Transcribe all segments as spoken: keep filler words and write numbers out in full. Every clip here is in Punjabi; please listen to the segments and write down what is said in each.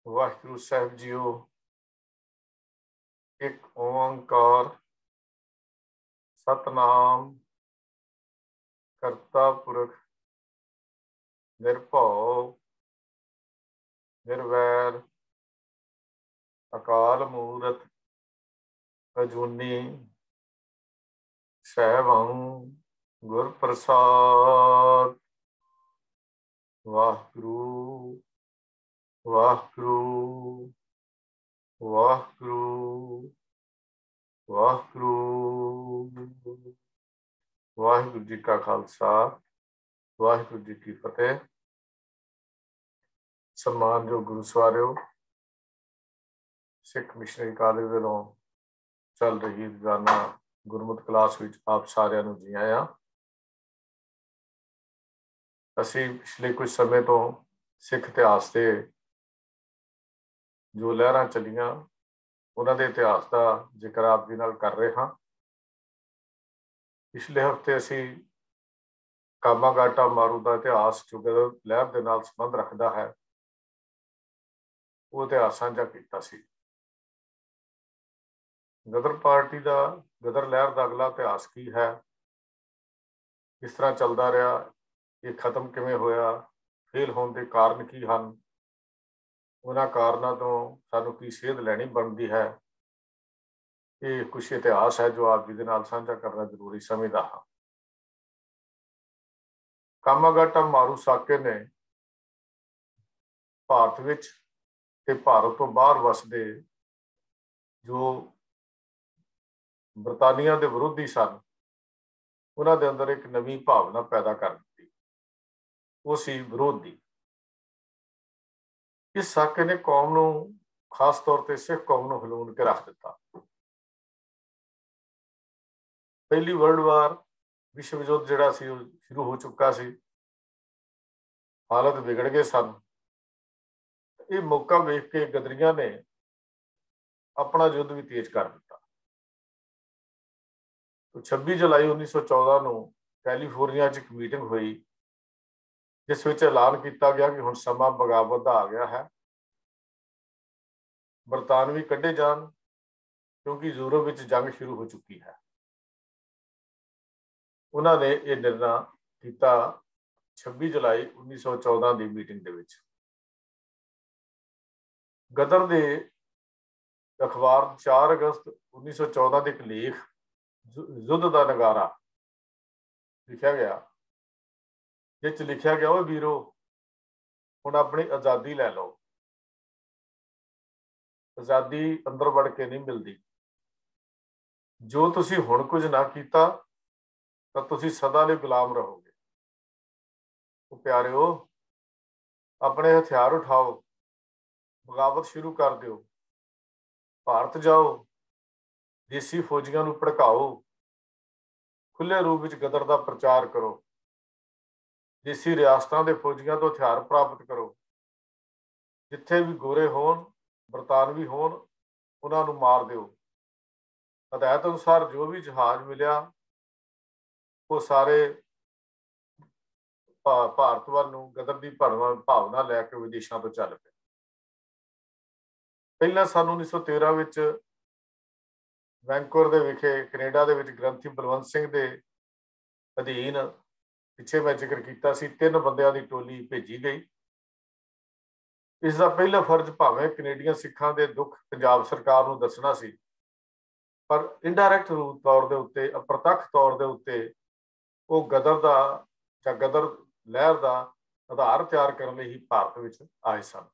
वाहिगुरु साहिब जीओ। एक ओंकार सतनाम करता पुरख निर्भव निर्वैर अकाल मूरत अजूनी सैभं गुर प्रसाद। वाहिगुरु वाहिगुरु वाहिगुरु वाहिगुरु। वाहिगुरु जी का खालसा वाहिगुरु जी की फतेह। सम्मानयोग गुरु सवारियो, सिख मिशनरी कॉलेज वालों चल रही रोजाना गुरमत क्लास विच आप सारिਆਂ ਨੂੰ जी आया। ਅਸੀਂ पिछले कुछ समय तो सिख इतिहास से जो लहरां चलियां उन्हां दे इतिहास का जिक्र आप जी नाल कर रहे हाँ। पिछले हफ्ते असी कामागाटा मारू का इतिहास जो गदर लहर के नाल संबंध रखता है वो इतिहास साझा किया सी। गदर पार्टी का गदर लहर का अगला इतिहास की है, किस तरह चलता रहा, ये खत्म किवें होया, फेल होने के कारण की हैं, उन्हां कारणों तो सानू की सेध लैनी बनती है। ये कुछ इतिहास है जो आप जी के नाल साझा करना जरूरी समझदा हाँ। कामागाटा मारू साके ने भारत विच ते भारत तो बाहर वसदे जो बरतानिया के विरोधी सन उन्हां दे अंदर एक नवी भावना पैदा कर दी, वो सी विरोध दी। इस साके ने कौम नूं खास तौर पर सिख कौम नूं हिलाउण के रख दिता। पहली वर्ल्ड वार विश्व युद्ध जिहड़ा सी शुरू हो चुका सी, हालत बिगड़ गए सन। ये मौका वेख के गदरिया ने अपना युद्ध भी तेज कर दिता। तो छब्बी जुलाई उन्नीस सौ चौदह को कैलीफोर्निया च एक मीटिंग हुई जिस विच ऐलान किया गया कि हुण समा बगावत का आ गया है, बरतानवी कढ़े जान क्योंकि यूरोप विच जंग शुरू हो चुकी है। उन्होंने ये निर्णय किया छब्बी जुलाई उन्नीस सौ चौदह की मीटिंग दे विच। गदर के अखबार चार अगस्त उन्नीस सौ चौदह के एक लेख युद्ध का नगारा लिखा गया, जिस लिखा गया वो वीरो हुण अपनी आज़ादी लै लो, आज़ादी अंदर वड़ के नहीं मिलती, जो तुसी हुण कुछ ना कीता तो तुसी सदा लई गुलाम रहोगे। तो प्यारिओ अपने हथियार उठाओ, बगावत शुरू कर दो, भारत जाओ, देसी फौजियों को भड़काओ, खुले रूप में गदर का प्रचार करो, देसी रियासतों के फौजियों तो हथियार प्राप्त करो, जिथे भी गोरे होन बरतानवी होन उन्होंने मार दो। हदायत अनुसार जो भी जहाज मिलिया वो सारे भारत वाल गदर की भावना लैके विदेशों तो चल पे। पहला सन उन्नीस सौ तेरह विच वैंकूवर दे विखे कनेडा दे विच ग्रंथी बलवंत सिंह के अधीन पिछे मैं जिक्र किया सी तीन बंदियां की टोली भेजी गई। इसका पहला फर्ज भावें कनेडियन सिखां दे दुख पंजाब सरकार नूं दसना सी, पर इनडायरैक्ट रूप तौर के उत्ते अप्रत्यक्ष तौर के उत्ते वो गदर का जां गदर लहर का आधार तैयार करने ही भारत विच आए सन।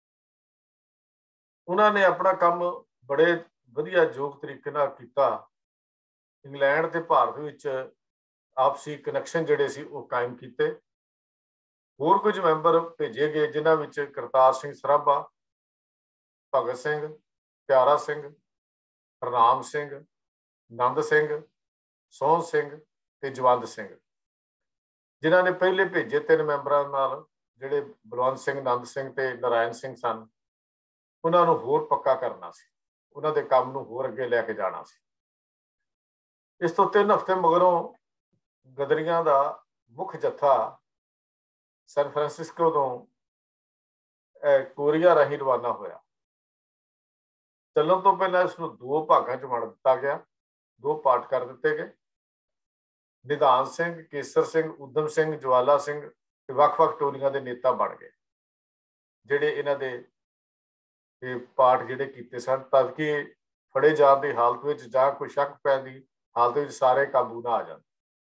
उन्होंने अपना काम बड़े वधिया योग तरीके नाल कीता। इंग्लैंड ते भारत विच आपसी कनैक्शन जिहड़े सी वो कायम किए। होर कुछ मैंबर भेजे गए जिन्हां विच करतार सिंह सराभा, भगत सिंह, प्यारा सिंह, हरनाम सिंह, नंद सिंह, सोहन सिंह ते जवंत सिंह, जिन्हां ने पहले भेजे तीन मैंबरां नाल जिहड़े बलवंत सिंह, नंद सिंह ते नारायण सिंह सन, उन्होंने होर पक्का करना सी, उन्हां दे काम नूं होर अगे लैके जाना सी। इस तो तीन हफ्ते मगरों गदरियां दा मुख जत्था सैन फ्रांसिस्को तो ਕੋਰੀਆ ਰਾਹੀਂ ਰਵਾਨਾ ਹੋਇਆ। ਚੱਲਣ ਤੋਂ ਪਹਿਲਾਂ ਇਸ ਨੂੰ ਦੋ ਭਾਗਾਂ 'ਚ ਵੰਡ ਦਿੱਤਾ ਗਿਆ, ਦੋ ਪਾਰਟ ਕਰ ਦਿੱਤੇ ਗਏ। ਨਿਧਾਨ ਸਿੰਘ, ਕੇਸਰ ਸਿੰਘ, ਊਧਮ ਸਿੰਘ, ਜਵਾਲਾ ਸਿੰਘ ਤੇ ਵੱਖ-ਵੱਖ ਟੋਲੀਆਂ ਦੇ ਨੇਤਾ ਬਣ ਗਏ, ਜਿਹੜੇ ਇਹਨਾਂ ਦੇ ਇਹ ਪਾਰਟ ਜਿਹੜੇ ਕੀਤੇ ਸਨ, ਤਾਂ ਕਿ ਫੜੇ ਜਾਣ ਦੀ ਹਾਲਤ ਵਿੱਚ ਜਾਂ ਕੋਈ ਸ਼ੱਕ ਪੈਣ ਦੀ ਹਾਲਤ ਵਿੱਚ ਸਾਰੇ ਕਾਬੂ ਨਾ ਆ ਜਾਣ।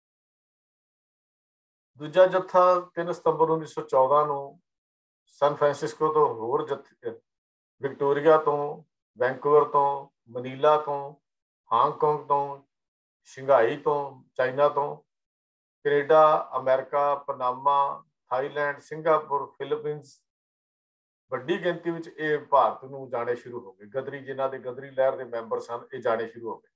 ਦੂਜਾ ਜੱਥਾ ਤਿੰਨ ਸਤੰਬਰ ਉੱਨੀ ਸੌ ਚੌਦਾਂ ਨੂੰ ਸਨ ਫਰਾਂਸਿਸਕੋ ਤੋਂ, ਹੋਰ ਜੱਥੇ ਵਿਕਟੋਰੀਆ ਤੋਂ, ਵੈਂਕੂਵਰ ਤੋਂ, ਮਨੀਲਾ ਤੋਂ, ਹਾਂਗਕਾਂਗ ਤੋਂ, ਸ਼ੰਘਾਈ ਤੋਂ, ਚਾਈਨਾ ਤੋਂ, Canada, America, Panama, Thailand, Singapore, Philippines, ਵੱਡੀ ਗਿਣਤੀ ਵਿੱਚ ਇਹ ਭਾਰਤ ਨੂੰ ਜਾਣੇ ਸ਼ੁਰੂ ਹੋ ਗਏ। ਗਦਰੀ, ਜਿਨ੍ਹਾਂ ਦੇ ਗਦਰੀ ਲਹਿਰ ਦੇ ਮੈਂਬਰ ਸਨ, ਇਹ ਜਾਣੇ ਸ਼ੁਰੂ ਹੋ ਗਏ।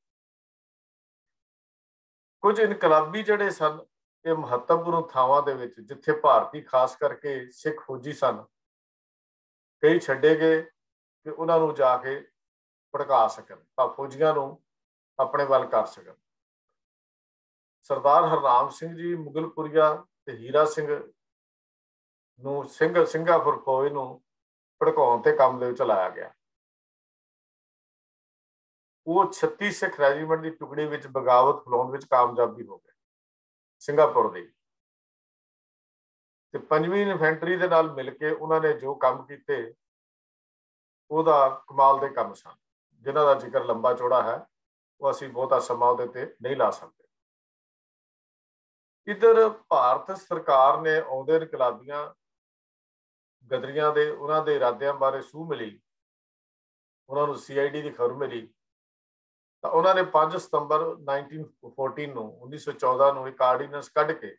ਕੁਝ ਇਨਕਲਾਬੀ ਜਿਹੜੇ ਸਨ, ਇਹ ਮਹੱਤਵਪੂਰਨ ਥਾਵਾਂ ਦੇ ਵਿੱਚ, ਜਿੱਥੇ ਭਾਰਤੀ ਖਾਸ ਕਰਕੇ ਸਿੱਖ ਫੌਜੀ ਸਨ, ਕਈ ਛੱਡੇ ਗਏ ਕਿ ਉਹਨਾਂ ਨੂੰ ਜਾ ਕੇ ਭੜਕਾ ਸਕਣ, ਤਾਂ ਫੌਜੀਆਂ ਨੂੰ ਆਪਣੇ ਵੱਲ ਕਰ ਸਕਣ। ਸਰਦਾਰ ਹਰਨਾਮ ਸਿੰਘ ਜੀ ਮੁਗਲਪੁਰੀਆ ਤੇ ਹੀਰਾ ਸਿੰਘ ਨੂੰ ਸਿੰਘ ਸਿੰਗਾਪੁਰ ਫੌਜ ਨੂੰ ਭੜਕਾਉਣ ਤੇ ਕੰਮ ਦੇ ਵਿੱਚ ਲਾਇਆ ਗਿਆ। ਉਹ ਛੱਤੀ ਸਿੱਖ ਰੈਜੀਮੈਂਟ ਦੀ ਟੁਕੜੀ ਵਿੱਚ ਬਗਾਵਤ ਫੈਲਾਉਣ ਵਿੱਚ ਕਾਮਯਾਬੀ ਹੋ ਗਏ ਸਿੰਗਾਪੁਰ ਦੇ, ਤੇ ਪੰਜਵੀਂ ਇਨਫੈਂਟਰੀ ਦੇ ਨਾਲ ਮਿਲ ਕੇ ਉਹਨਾਂ ਨੇ ਜੋ ਕੰਮ ਕੀਤੇ, ਉਹਦਾ ਕਮਾਲ ਦੇ ਕੰਮ ਸਨ, ਜਿਨ੍ਹਾਂ ਦਾ ਜ਼ਿਕਰ ਲੰਬਾ ਚੌੜਾ ਹੈ, ਉਹ ਅਸੀਂ ਬਹੁਤਾ ਸਮਾਂ ਉਹਦੇ ਤੇ ਨਹੀਂ ਲਾ ਸਕਦੇ। ਇੱਧਰ ਭਾਰਤ ਸਰਕਾਰ ਨੇ ਆਉਂਦੇ ਇਨਕਲਾਬੀਆਂ ਗਦਰੀਆਂ ਦੇ ਉਹਨਾਂ ਦੇ ਇਰਾਦਿਆਂ ਬਾਰੇ ਸੂਹ ਮਿਲੀ, ਉਹਨਾਂ ਨੂੰ ਸੀ ਆਈ ਡੀ ਦੀ ਖਬਰ ਮਿਲੀ, ਤਾਂ ਉਹਨਾਂ ਨੇ ਪੰਜ ਸਤੰਬਰ ਨਾਈਨਟੀਨ ਫੋਰਟੀਨ ਨੂੰ ਉੱਨੀ ਸੌ ਚੌਦਾਂ ਨੂੰ ਇੱਕ ਆਰਡੀਨੈਂਸ ਕੱਢ ਕੇ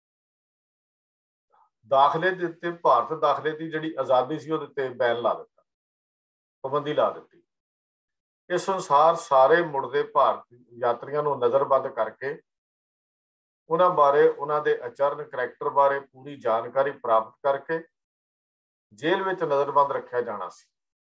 ਦਾਖਲੇ ਦੇ ਉੱਤੇ, ਭਾਰਤ ਦਾਖਲੇ ਦੀ ਜਿਹੜੀ ਆਜ਼ਾਦੀ ਸੀ ਉਹਦੇ ਉੱਤੇ ਬੈਨ ਲਾ ਦਿੱਤਾ, ਪਾਬੰਦੀ ਲਾ ਦਿੱਤੀ। ਇਸ ਅਨੁਸਾਰ ਸਾਰੇ ਮੁੜਦੇ ਭਾਰਤੀ ਯਾਤਰੀਆਂ ਨੂੰ ਨਜ਼ਰਬੰਦ ਕਰਕੇ ਉਹਨਾਂ ਬਾਰੇ, ਉਹਨਾਂ ਦੇ ਆਚਰਨ ਕਰੈਕਟਰ ਬਾਰੇ ਪੂਰੀ ਜਾਣਕਾਰੀ ਪ੍ਰਾਪਤ ਕਰਕੇ ਜੇਲ੍ਹ ਵਿੱਚ ਨਜ਼ਰਬੰਦ ਰੱਖਿਆ ਜਾਣਾ ਸੀ।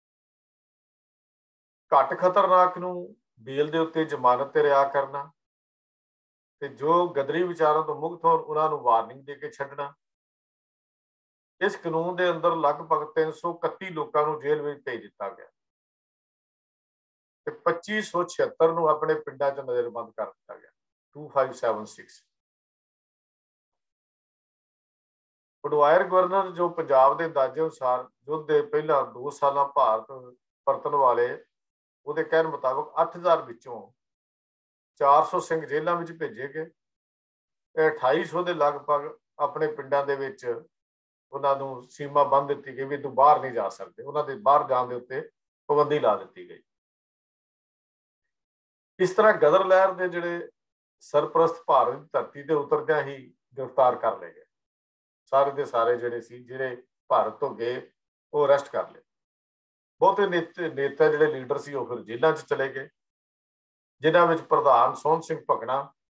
ਘੱਟ ਖਤਰਨਾਕ ਨੂੰ ਬੇਲ ਦੇ ਉੱਤੇ ਜ਼ਮਾਨਤ ਤੇ ਰਿਹਾ ਕਰਨਾ, ਤੇ ਜੋ ਗਦਰੀ ਵਿਚਾਰਾਂ ਤੋਂ ਮੁਕਤ ਹੋਣ ਉਹਨਾਂ ਨੂੰ ਵਾਰਨਿੰਗ ਦੇ ਕੇ ਛੱਡਣਾ। ਇਸ ਕਾਨੂੰਨ ਦੇ ਅੰਦਰ ਲਗਭਗ ਤਿੰਨ ਸੌ ਇਕੱਤੀ ਲੋਕਾਂ ਨੂੰ ਜੇਲ੍ਹ ਵਿੱਚ ਭੇਜ ਦਿੱਤਾ ਗਿਆ ਤੇ ਪੱਚੀ ਸੌ ਛਿਅੱਤਰ ਨੂੰ ਆਪਣੇ ਪਿੰਡਾਂ 'ਚ ਨਜ਼ਰਬੰਦ ਕਰ ਦਿੱਤਾ ਗਿਆ। ਟੂ ਫਾਈਵ ਸੈਵਨ ਸਿਕਸ ਪਟਵਾਇਰ ਗਵਰਨਰ ਜੋ ਪੰਜਾਬ ਦੇ ਅੰਦਾਜ਼ੇ ਅਨੁਸਾਰ ਯੁੱਧ ਦੇ ਪਹਿਲਾਂ ਦੋ ਸਾਲਾਂ ਭਾਰਤ ਪਰਤਣ ਵਾਲੇ, ਉਹਦੇ ਕਹਿਣ ਮੁਤਾਬਕ ਅੱਠ ਹਜ਼ਾਰ ਵਿੱਚੋਂ ਚਾਰ ਸੌ ਸਿੰਘ ਜੇਲ੍ਹਾਂ ਵਿੱਚ ਭੇਜੇ ਗਏ। ਅਠਾਈ ਸੌ ਦੇ ਲਗਭਗ ਆਪਣੇ ਪਿੰਡਾਂ ਦੇ ਵਿੱਚ ਉਹਨਾਂ ਨੂੰ ਸੀਮਾ ਬੰਨ੍ਹ ਦਿੱਤੀ ਗਈ ਵੀ ਤੂੰ ਬਾਹਰ ਨਹੀਂ ਜਾ ਸਕਦੇ, ਉਹਨਾਂ ਦੇ ਬਾਹਰ ਜਾਣ ਦੇ ਉੱਤੇ ਪਾਬੰਦੀ ਲਾ ਦਿੱਤੀ ਗਈ। ਇਸ ਤਰ੍ਹਾਂ ਗਦਰ ਲਹਿਰ ਦੇ ਜਿਹੜੇ ਸਰਪ੍ਰਸਤ ਭਾਰਤ ਦੀ ਧਰਤੀ ਤੇ ਉਤਰਦਿਆਂ ਹੀ ਗ੍ਰਿਫਤਾਰ ਕਰ ਲਏ ਗਏ। ਸਾਰੇ ਦੇ ਸਾਰੇ ਜਿਹੜੇ ਸੀ, ਜਿਹੜੇ ਭਾਰਤ ਤੋਂ ਗਏ, ਉਹ ਅਰੈਸਟ ਕਰ ਲਏ। ਬਹੁਤੇ ਨੇਤੇ ਨੇਤਾ ਜਿਹੜੇ ਲੀਡਰ ਸੀ ਉਹ ਫਿਰ ਜੇਲ੍ਹਾਂ 'ਚ ਚਲੇ ਗਏ, ਜਿਨ੍ਹਾਂ ਵਿੱਚ ਪ੍ਰਧਾਨ ਸੋਹਣ ਸਿੰਘ ਭਕਨਾ,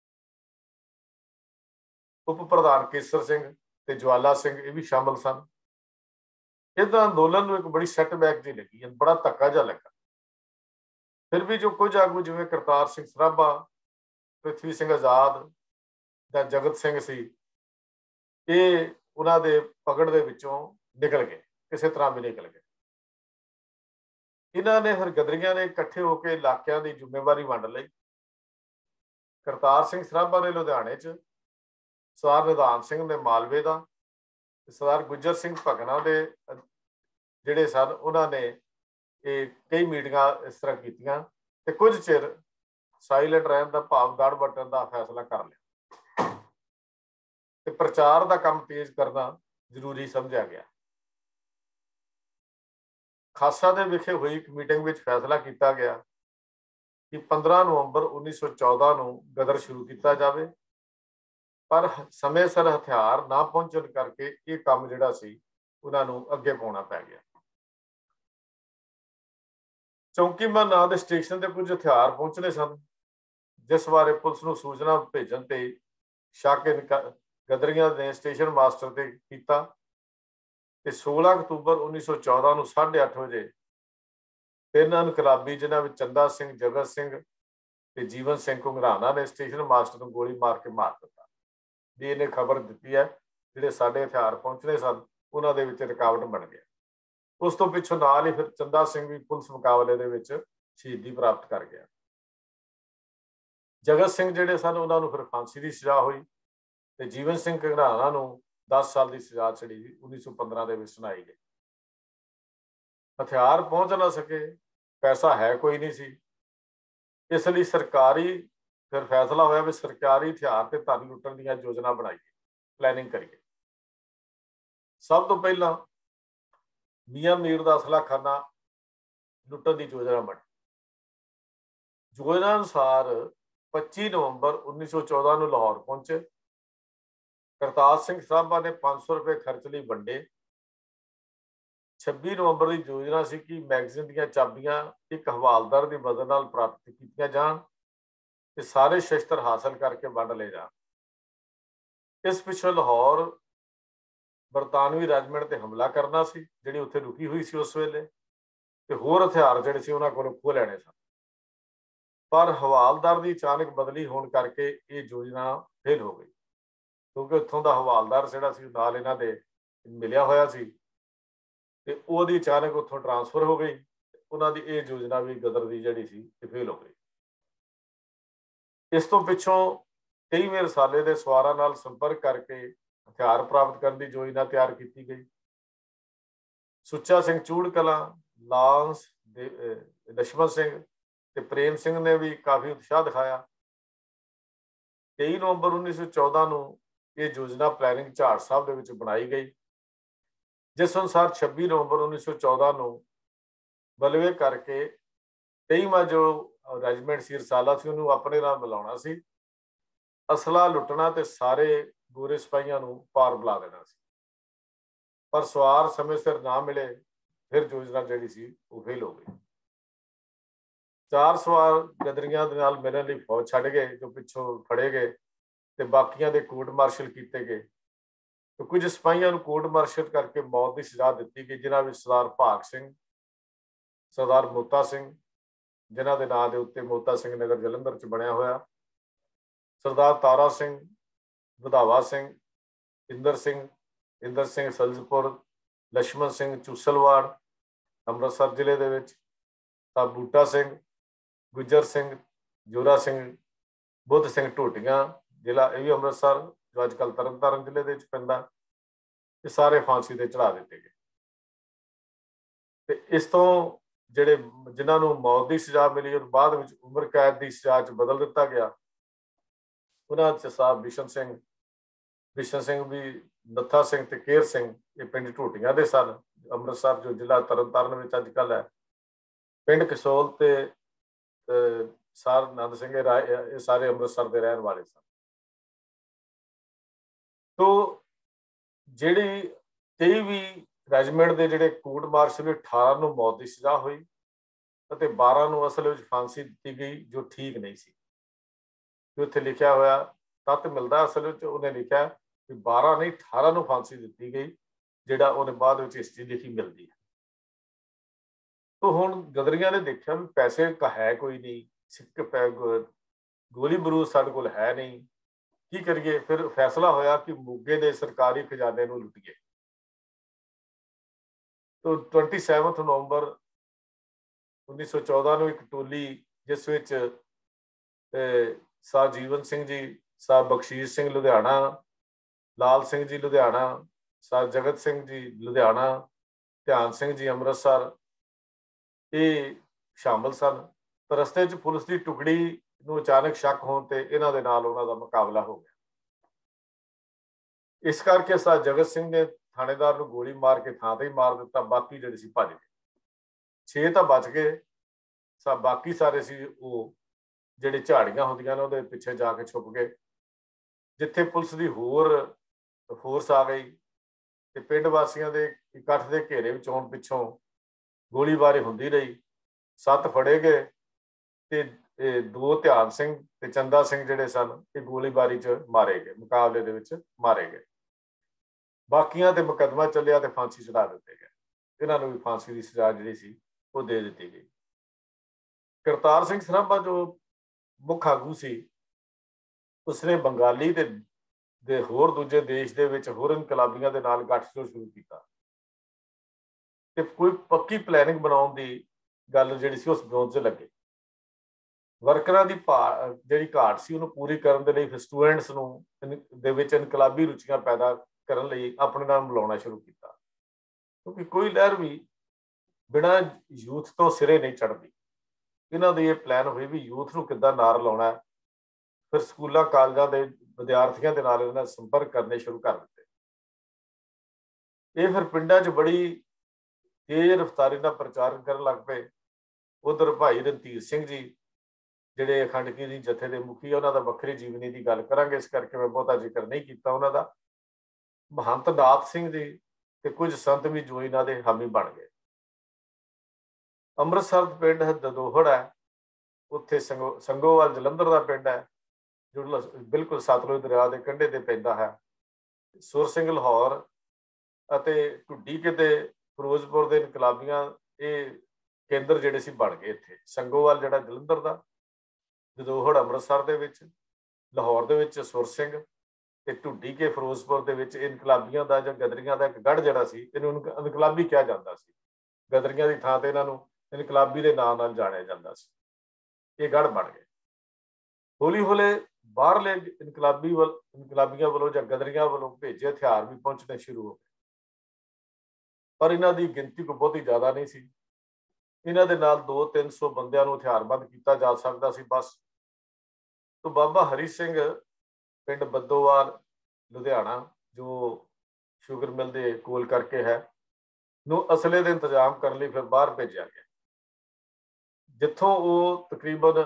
ਉਪ ਪ੍ਰਧਾਨ ਕੇਸਰ ਸਿੰਘ ਤੇ ਜਵਾਲਾ ਸਿੰਘ ਇਹ ਵੀ ਸ਼ਾਮਲ ਸਨ। ਇਹਦਾ ਅੰਦੋਲਨ ਨੂੰ ਇੱਕ ਬੜੀ ਸੈਟਬੈਕ ਜਿਹੀ ਲੱਗੀ, ਬੜਾ ਧੱਕਾ ਜਿਹਾ ਲੱਗਾ। ਫਿਰ ਵੀ ਜੋ ਕੁਝ ਆਗੂ ਜਿਵੇਂ ਕਰਤਾਰ ਸਿੰਘ ਸਰਾਭਾ, ਪ੍ਰਿਥਵੀ ਸਿੰਘ ਆਜ਼ਾਦ ਜਾਂ ਜਗਤ ਸਿੰਘ ਸੀ, ਇਹ ਉਹਨਾਂ ਦੇ ਪਕੜ ਦੇ ਵਿੱਚੋਂ ਨਿਕਲ ਗਏ, ਕਿਸੇ ਤਰ੍ਹਾਂ ਵੀ ਨਿਕਲ ਗਏ। ਇਹਨਾਂ ਨੇ ਫਿਰ ਗਦਰੀਆਂ ਨੇ ਇਕੱਠੇ ਹੋ ਕੇ ਇਲਾਕਿਆਂ ਦੀ ਜ਼ਿੰਮੇਵਾਰੀ ਵੰਡ ਲਈ। ਕਰਤਾਰ ਸਿੰਘ ਸਰਾਭਾ ਨੇ ਲੁਧਿਆਣੇ 'ਚ, ਸਰਦਾਰ ਨਿਧਾਨ ਸਿੰਘ ਨੇ ਮਾਲਵੇ ਦਾ, ਸਰਦਾਰ ਗੁੱਜਰ ਸਿੰਘ ਭਕਨਾ ਦੇ ਜਿਹੜੇ ਸਨ, ਉਹਨਾਂ ਨੇ ਇਹ ਕਈ ਮੀਟਿੰਗਾਂ ਇਸ ਤਰ੍ਹਾਂ ਕੀਤੀਆਂ ਤੇ ਕੁਝ ਚਿਰ ਸਾਇਲੈਂਟ ਰਹਿਣ ਦਾ ਭਾਵ ਦੜ ਵੱਟਣ ਦਾ ਫੈਸਲਾ ਕਰ ਲਿਆ ਤੇ ਪ੍ਰਚਾਰ ਦਾ ਕੰਮ ਤੇਜ਼ ਕਰਨਾ ਜ਼ਰੂਰੀ ਸਮਝਿਆ ਗਿਆ। ਖਾਸਾ ਦੇ ਵਿਖੇ ਹੋਈ ਇੱਕ ਮੀਟਿੰਗ ਵਿੱਚ ਫੈਸਲਾ ਕੀਤਾ ਗਿਆ ਕਿ ਪੰਦਰਾਂ ਨਵੰਬਰ ਉੱਨੀ ਸੌ ਚੌਦਾਂ ਨੂੰ ਗਦਰ ਸ਼ੁਰੂ ਕੀਤਾ ਜਾਵੇ, ਪਰ ਸਮੇਂ ਸਿਰ ਹਥਿਆਰ ਨਾ ਪਹੁੰਚਣ ਕਰਕੇ ਇਹ ਕੰਮ ਜਿਹੜਾ ਸੀ ਉਹਨਾਂ ਨੂੰ ਅੱਗੇ ਪਾਉਣਾ ਪੈ ਗਿਆ। ਚੌਂਕੀਮਾਨ ਨਾਂ ਦੇ ਸਟੇਸ਼ਨ ਤੇ ਕੁਝ ਹਥਿਆਰ ਪਹੁੰਚਣੇ ਸਨ, ਜਿਸ ਬਾਰੇ ਪੁਲਿਸ ਨੂੰ ਸੂਚਨਾ ਭੇਜਣ ਤੇ ਸ਼ੱਕ ਗਦਰੀਆਂ ਨੇ ਸਟੇਸ਼ਨ ਮਾਸਟਰ ਤੇ ਕੀਤਾ ਤੇ ਸੋਲਾਂ ਅਕਤੂਬਰ ਉੱਨੀ ਸੌ ਚੌਦਾਂ ਨੂੰ ਸਾਢੇ ਅੱਠ ਵਜੇ ਤਿੰਨ ਇਨਕਲਾਬੀ, ਜਿਨ੍ਹਾਂ ਵਿੱਚ ਚੰਦਾ ਸਿੰਘ, ਜਗਤ ਸਿੰਘ ਤੇ ਜੀਵਨ ਸਿੰਘ ਘੁੰਗਰਾਣਾ ਨੇ ਸਟੇਸ਼ਨ ਮਾਸਟਰ ਨੂੰ ਗੋਲੀ ਮਾਰ ਕੇ ਮਾਰ ਦਿੱਤਾ। ਵੀ ਇਹਨੇ ਖਬਰ ਦਿੱਤੀ ਹੈ ਜਿਹੜੇ ਸਾਡੇ ਹਥਿਆਰ ਪਹੁੰਚਣੇ ਸਨ ਉਹਨਾਂ ਦੇ ਵਿੱਚ ਰੁਕਾਵਟ ਬਣ ਗਿਆ। उस तो पिछों नाल ही फिर चंदा सिंह भी पुलिस मुकाबले दे विच शहीदी प्राप्त कर गया। जगत सिंह जिहड़े सन उन्हां नूं फिर फांसी की सज़ा हुई ते जीवन सिंह घराना नूं दस साल की सज़ा छड़ी उन्नीस सौ पंद्रह के सुनाई गई। हथियार पहुंच ना सके, पैसा है कोई नहीं सी, इसलिए सरकारी फिर फैसला होया भी सरकारी हथियार ते धन लुट्टण दी योजना बनाई, प्लैनिंग करिए। सब तो पहला मियां मीर का असला खाना लुट्टण की योजना बनी। योजना अनुसार पच्चीस नवंबर उन्नीस सौ चौदह को लाहौर पहुंचे। करतार सिंह सराभा ने पांच सौ रुपए खर्च लिए वंडे। छब्बीस नवंबर की योजना सी कि मैगजीन दी चाबियां एक हवालदार की मदद नाल प्राप्त कीतियां जाण ते सारे शस्त्र हासिल करके वंड ले जाण। इस पिछों लाहौर बरतानवी रेजिमेंट ते हमला करना सी जिहड़ी उत्थे रुकी हुई सी उस वेले, ते होर हथियार जिहड़े सी उन्हां कोलों खोह लैणे सन। पर हवालदार की अचानक बदली होने करके ये योजना फेल हो गई, क्योंकि उत्थों का हवालदार जिहड़ा सी नाल इन्हां दे मिलिया होया सी ते ओहदी अचानक उत्थों ट्रांसफर हो गई। उन्हां दी ये योजना भी गदर की जिहड़ी सी फेल हो गई। इस तो पिछों तेईवें रसाले के सवारां नाल संपर्क करके हथियार प्राप्त करने की योजना तैयार की गई। सुच्चा सिंह चूड़ कलां, लांस लक्ष्मण सिंह ते प्रेम सिंह ने भी काफ़ी उत्साह दिखाया। तेई नवंबर उन्नीस सौ चौदह को यह योजना प्लैनिंग झाड़ साहब के विच बनाई गई, जिस अनुसार छब्बी नवंबर उन्नीस सौ चौदह को बलवे करके तेईवां जो रेजिमेंट सी रसाला सी उन्होंने अपने नाल मिलाउणा सी, असला लुटना ते सारे गोरे सिपाहियां नूं पार बुला देना सी। पर सवार समय सिर ना मिले, फिर योजना जिहड़ी सी वो फेल हो गई। चार सवार गदरियां दे नाल मिलण लई फौज छड्ड गए, जो पिछों फड़े गए ते बाकियां दे कोर्ट मार्शल किए गए। तो कुछ सिपाहियां नूं कोर्ट मार्शल करके मौत की सज़ा दी गई, जिन्हां विच सरदार भाग सिंह, सरदार मोता सिंह जिन्हां दे नां दे उत्ते मोता सिंह नगर जलंधर च बनया होया, सरदार तारा सिंह, वधावा सिंह, इंदर सिंह इंदर सिंह सलजपुर, लक्ष्मण सिंह चूसलवाड़ अमृतसर जिले दे विच, बूटा सिंह, गुजर सिंह, जोरा सिंह, बुद्ध सिंह ढोटियां जिला यह भी अमृतसर जो अजकल तरन तारण जिले के पैंदा, ये सारे फांसी ते चढ़ा दिते गए। ते इस तो जिहड़े जिन्होंने मौत की सज़ा मिली और बाद में उम्र कैद की सज़ा च बदल दिता गया, उन्होंने च साहब बिशन सिंह बिशन सिंह भी नत्था सिंह ते केर सिंह ये पिंड ढोटियां दे सन। अमृतसर जो जिला तरन तारण में अजकल है, पिंड कसोल ते सार नंद सिंह राय, ये सारे अमृतसर के रहने वाले सन। तो जिहड़ी तेईवीं रेजिमेंट के जिहड़े कोर्ट मार्शल अठारह को मौत की सज़ा हुई और बारह को असल में फांसी दी गई, जो ठीक नहीं सी। जो उत्थे लिखा होया तत्त मिलता असल में उन्हें लिखा कि बारह नहीं अठारह को फांसी दी गई, जिहड़ा उन्हें बाद में हिस्ट्री लिखी मिलती है। तो हुण गदरियां ने देखा भी पैसे का है कोई नहीं, सिक्के पै गोली बरूद साडे कोल है नहीं, की करिए। फिर फैसला होया कि मोगे के सरकारी खजाने को लुटिए। तो ट्वेंटी सैवनथ नवंबर उन्नीस सौ चौदह को एक टोली जिस विच साह जीवन सिंह जी, साह बख्शीश सिंह लुधियाना, लाल सिंह जी लुधियाना, साह जगत सिंह जी लुधियाना, ध्यान सिंह जी अमृतसर, ये शामिल सन। तो रस्ते च पुलिस की टुकड़ी नूं अचानक शक होने ते इन्हां दे नाल उन्हां दा मुकाबला हो गया। इस करके साह जगत सिंह ने थानेदार नूं गोली मार के थां ते ही मार दिता, बाकी जिहड़े सी भज गए। छे तां बच गए, सा बाकी सारे सी वो जिहड़े झाड़ियां हुंदियां ने उहदे पिछे जाके छुप गए। जिथे पुलिस की होर फोर्स आ गई ते पिंड वासियों के इकट्ठ के घेरे विच आउण पिछों गोलीबारी हुंदी रही। सत्त फड़े गए ते दो ध्यान सिंह ते चंदा सिंह जिहड़े सन ये गोलीबारी च मारे गए, मुकाबले दे विच मारे गए। बाकियां ते मुकदमा चलिया ते फांसी चढ़ा दिते गए। इन्हां नूं भी फांसी की सज़ा जिहड़ी सी वो दे दी गई। करतार सिंह सराभा जो मुख आगू सी, उसने बंगाली ते दे होर दूजे देश दे विच होर इनकलाबियां दे नाल गठजोड़ शुरू किया। ਤੇ ਕੋਈ ਪੱਕੀ ਪਲੈਨਿੰਗ ਬਣਾਉਣ ਦੀ ਗੱਲ ਜਿਹੜੀ ਸੀ ਉਸ ਵਿਰੋਧ 'ਚ ਲੱਗੇ। ਵਰਕਰਾਂ ਦੀ ਜਿਹੜੀ ਘਾਟ ਸੀ ਉਹਨੂੰ ਪੂਰੀ ਕਰਨ ਦੇ ਲਈ ਫਿਰ ਸਟੂਡੈਂਟਸ ਨੂੰ ਦੇ ਵਿੱਚ ਇਨਕਲਾਬੀ ਰੁਚੀਆਂ ਪੈਦਾ ਕਰਨ ਲਈ ਆਪਣੇ ਨਾਲ ਮਿਲਾਉਣਾ ਸ਼ੁਰੂ ਕੀਤਾ, ਕਿਉਂਕਿ ਕੋਈ ਲਹਿਰ ਵੀ ਬਿਨਾਂ ਯੂਥ ਤੋਂ ਸਿਰੇ ਨਹੀਂ ਚੜ੍ਹਦੀ। ਇਹਨਾਂ ਦੀ ਇਹ ਪਲਾਨ ਹੋਈ ਵੀ ਯੂਥ ਨੂੰ ਕਿੱਦਾਂ ਨਾਰ ਲਾਉਣਾ। ਫਿਰ ਸਕੂਲਾਂ ਕਾਲਜਾਂ ਦੇ ਵਿਦਿਆਰਥੀਆਂ ਦੇ ਨਾਲ ਇਹਨਾਂ ਨੇ ਸੰਪਰਕ ਕਰਨੇ ਸ਼ੁਰੂ ਕਰ ਦਿੱਤੇ। ਇਹ ਫਿਰ ਪਿੰਡਾਂ 'ਚ ਬੜੀ ਤੇਜ਼ ਰਫ਼ਤਾਰੀ ਨਾਲ ਪ੍ਰਚਾਰ ਕਰਨ ਲੱਗ ਪਏ। ਉਧਰ ਭਾਈ ਰਣਧੀਰ ਸਿੰਘ ਜੀ ਜਿਹੜੇ ਅਖੰਡ ਕੀਰਤਨੀ ਜਥੇ ਦੇ ਮੁਖੀ, ਉਹਨਾਂ ਦਾ ਵੱਖਰੀ ਜੀਵਨੀ ਦੀ ਗੱਲ ਕਰਾਂਗੇ, ਇਸ ਕਰਕੇ ਮੈਂ ਬਹੁਤਾ ਜ਼ਿਕਰ ਨਹੀਂ ਕੀਤਾ ਉਹਨਾਂ ਦਾ। ਮਹੰਤ ਨਾਥ ਸਿੰਘ ਜੀ ਤੇ ਕੁਝ ਸੰਤ ਵੀ ਜੋ ਇਹਨਾਂ ਦੇ ਹਾਮੀ ਬਣ ਗਏ। ਅੰਮ੍ਰਿਤਸਰ ਪਿੰਡ ਦਦੋਹੜ ਹੈ, ਉੱਥੇ ਸੰਗੋ ਸੰਗੋਵਾਲ ਜਲੰਧਰ ਦਾ ਪਿੰਡ ਹੈ ਜੋ ਬਿਲਕੁਲ ਸਤਲੁਜ ਦਰਿਆ ਦੇ ਕੰਢੇ ਤੇ ਪੈਂਦਾ ਹੈ। ਸੁਰ ਸਿੰਘ ਲਾਹੌਰ ਅਤੇ ਢੁੱਡੀ ਕਿਤੇ ਫਿਰੋਜ਼ਪੁਰ ਦੇ ਇਨਕਲਾਬੀਆਂ ਇਹ ਕੇਂਦਰ ਜਿਹੜੇ ਸੀ ਬਣ ਗਏ। ਇੱਥੇ ਸੰਗੋਵਾਲ ਜਿਹੜਾ ਜਲੰਧਰ ਦਾ, ਦਦੋਹੜ ਅੰਮ੍ਰਿਤਸਰ ਦੇ ਵਿੱਚ, ਲਾਹੌਰ ਦੇ ਵਿੱਚ ਸੁਰ ਸਿੰਘ ਤੇ ਢੁੱਡੀ ਕੇ ਫਿਰੋਜ਼ਪੁਰ ਦੇ ਵਿੱਚ ਇਨਕਲਾਬੀਆਂ ਦਾ ਜਾਂ ਗਦਰੀਆਂ ਦਾ ਇੱਕ ਗੜ੍ਹ ਜਿਹੜਾ ਸੀ, ਇਹਨੂੰ ਇਨਕਲਾਬੀ ਕਿਹਾ ਜਾਂਦਾ ਸੀ। ਗਦਰੀਆਂ ਦੀ ਥਾਂ ਤੇ ਇਹਨਾਂ ਨੂੰ ਇਨਕਲਾਬੀ ਦੇ ਨਾਂ ਨਾਲ ਜਾਣਿਆ ਜਾਂਦਾ ਸੀ। ਇਹ ਗੜ੍ਹ ਬਣ ਗਏ। ਹੌਲੀ ਹੌਲੀ ਬਾਹਰਲੇ ਇਨਕਲਾਬੀ ਵੱਲ ਇਨਕਲਾਬੀਆਂ ਵੱਲੋਂ ਜਾਂ ਗਦਰੀਆਂ ਵੱਲੋਂ ਭੇਜੇ ਹਥਿਆਰ ਵੀ ਪਹੁੰਚਣੇ ਸ਼ੁਰੂ ਹੋ ਗਏ, ਪਰ ਇਹਨਾਂ ਦੀ ਗਿਣਤੀ ਕੋਈ ਬਹੁਤੀ ਜ਼ਿਆਦਾ ਨਹੀਂ ਸੀ। ਇਹਨਾਂ ਦੇ ਨਾਲ ਦੋ ਤਿੰਨ ਸੌ ਬੰਦਿਆਂ ਨੂੰ ਹਥਿਆਰਬੰਦ ਕੀਤਾ ਜਾ ਸਕਦਾ ਸੀ ਬਸ। ਤੋਂ ਬਾਬਾ ਹਰੀ ਸਿੰਘ ਪਿੰਡ ਬੱਦੋਵਾਲ ਲੁਧਿਆਣਾ, ਜੋ ਸ਼ੂਗਰ ਮਿਲ ਦੇ ਕੋਲ ਕਰਕੇ ਹੈ, ਨੂੰ ਅਸਲੇ ਦੇ ਇੰਤਜ਼ਾਮ ਕਰਨ ਲਈ ਫਿਰ ਬਾਹਰ ਭੇਜਿਆ ਗਿਆ, ਜਿੱਥੋਂ ਉਹ ਤਕਰੀਬਨ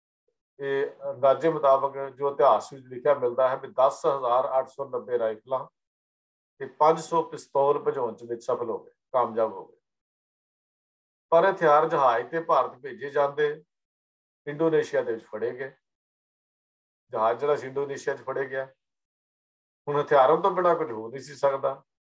ਇਹ ਅੰਦਾਜ਼ੇ ਮੁਤਾਬਕ ਜੋ ਇਤਿਹਾਸ ਵਿੱਚ ਲਿਖਿਆ ਮਿਲਦਾ ਹੈ ਵੀ ਦਸ ਹਜ਼ਾਰ ਅੱਠ ਸੌ ਨੱਬੇ ਰਾਈਫਲਾਂ ਤੇ ਪੰਜ ਸੌ ਪਿਸਤੌਲ ਭਜਾਉਣ ਚ ਵਿੱਚ ਸਫਲ ਹੋ ਗਏ, ਕਾਮਯਾਬ ਹੋ ਗਏ। ਪਰ ਹਥਿਆਰ ਜਹਾਜ਼ ਤੇ ਭਾਰਤ ਭੇਜੇ ਜਾਂਦੇ, ਇੰਡੋਨੇਸ਼ੀਆ ਦੇ ਵਿੱਚ ਫੜੇ ਗਏ। ਜਹਾਜ਼ ਜਿਹੜਾ ਸੀ ਇੰਡੋਨੇਸ਼ੀਆ 'ਚ ਫੜੇ ਗਿਆ। ਹੁਣ ਹਥਿਆਰਾਂ ਤੋਂ ਬਿਨਾਂ ਕੁਝ ਹੋ ਨਹੀਂ ਸੀ ਸਕਦਾ,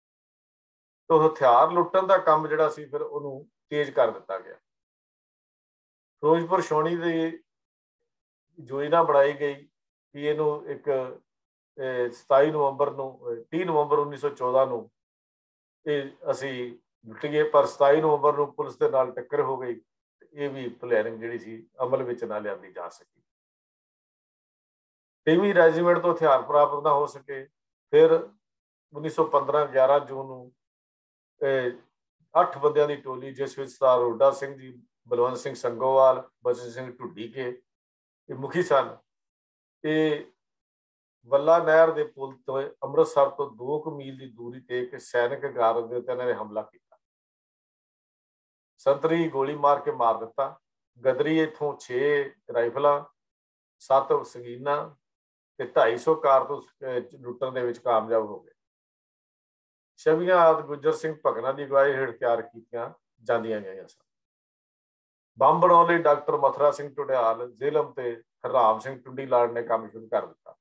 ਤਾਂ ਹਥਿਆਰ ਲੁੱਟਣ ਦਾ ਕੰਮ ਜਿਹੜਾ ਸੀ ਫਿਰ ਉਹਨੂੰ ਤੇਜ਼ ਕਰ ਦਿੱਤਾ ਗਿਆ। ਫਿਰੋਜ਼ਪੁਰ ਛਾਉਣੀ ਦੀ ਯੋਜਨਾ ਬਣਾਈ ਗਈ ਕਿ ਇਹਨੂੰ ਇੱਕ ਸਤਾਈ ਨਵੰਬਰ ਨੂੰ ਤੀਹ ਨਵੰਬਰ ਉੱਨੀ ਸੌ ਚੌਦਾਂ ਨੂੰ ਇਹ ਅਸੀਂ ਲੁੱਟੀਏ, ਪਰ ਸਤਾਈ ਨਵੰਬਰ ਨੂੰ ਪੁਲਿਸ ਦੇ ਨਾਲ ਟੱਕਰ ਹੋ ਗਈ। ਇਹ ਵੀ ਪਲੈਨਿੰਗ ਜਿਹੜੀ ਸੀ ਅਮਲ ਵਿੱਚ ਨਾ ਲਿਆਂਦੀ ਜਾ ਸਕੀ। ਤੇਵੀਂ ਰੈਜੀਮੈਂਟ ਤੋਂ ਹਥਿਆਰ ਪ੍ਰਾਪਤ ਨਾ ਹੋ ਸਕੇ। ਫਿਰ ਉੱਨੀ ਸੌ ਪੰਦਰਾਂ ਗਿਆਰਾਂ ਜੂਨ ਨੂੰ ਅੱਠ ਬੰਦਿਆਂ ਦੀ ਟੋਲੀ, ਜਿਸ ਵਿੱਚ ਸਰਦਾਰ ਰੋਡਾ ਸਿੰਘ ਜੀ, ਬਲਵੰਤ ਸਿੰਘ ਸੰਗੋਵਾਲ, ਬਚਨ ਸਿੰਘ ਢੁੱਡੀ ਕੇ ਇਹ ਮੁਖੀ ਸਨ, ਇਹ ਵੱਲਾ ਨਹਿਰ ਦੇ ਪੁਲ ਤੋਂ ਅੰਮ੍ਰਿਤਸਰ ਤੋਂ ਦੋ ਕੁ ਮੀਲ ਦੀ ਦੂਰੀ ਤੇ ਇੱਕ ਸੈਨਿਕ ਗਾਰਡ ਦੇ ਉੱਤੇ ਇਹਨਾਂ ਨੇ ਹਮਲਾ ਕੀਤਾ। ਸੰਤਰੀ ਗੋਲੀ ਮਾਰ ਕੇ ਮਾਰ ਦਿੱਤਾ। ਗਦਰੀ ਇੱਥੋਂ ਛੇ ਰਾਈਫਲਾਂ, ਸੱਤ ਸੰਗੀਨਾਂ ਤੇ ਢਾਈ ਸੌ ਕਾਰਤੂਸ ਲੁੱਟਣ ਦੇ ਵਿੱਚ ਕਾਮਯਾਬ ਹੋ ਗਏ। ਛਵੀਆਂ ਆਦਿ ਗੁੱਜਰ ਸਿੰਘ ਭਗਨਾ ਦੀ ਅਗਵਾਈ ਹੇਠ ਤਿਆਰ ਕੀਤੀਆਂ ਜਾਂਦੀਆਂ ਗਈਆਂ ਸਨ। ਬੰਬ ਬਣਾਉਣ ਲਈ ਡਾਕਟਰ ਮਥੁਰਾ ਸਿੰਘ ਢੁਡਿਆਲ, ਜ਼ੇਲਮ ਤੇ ਹਰਨਾਮ ਸਿੰਘ ਟੁੰਡੀਲਾਲ ਨੇ ਕੰਮ ਸ਼ੁਰੂ ਕਰ ਦਿੱਤਾ।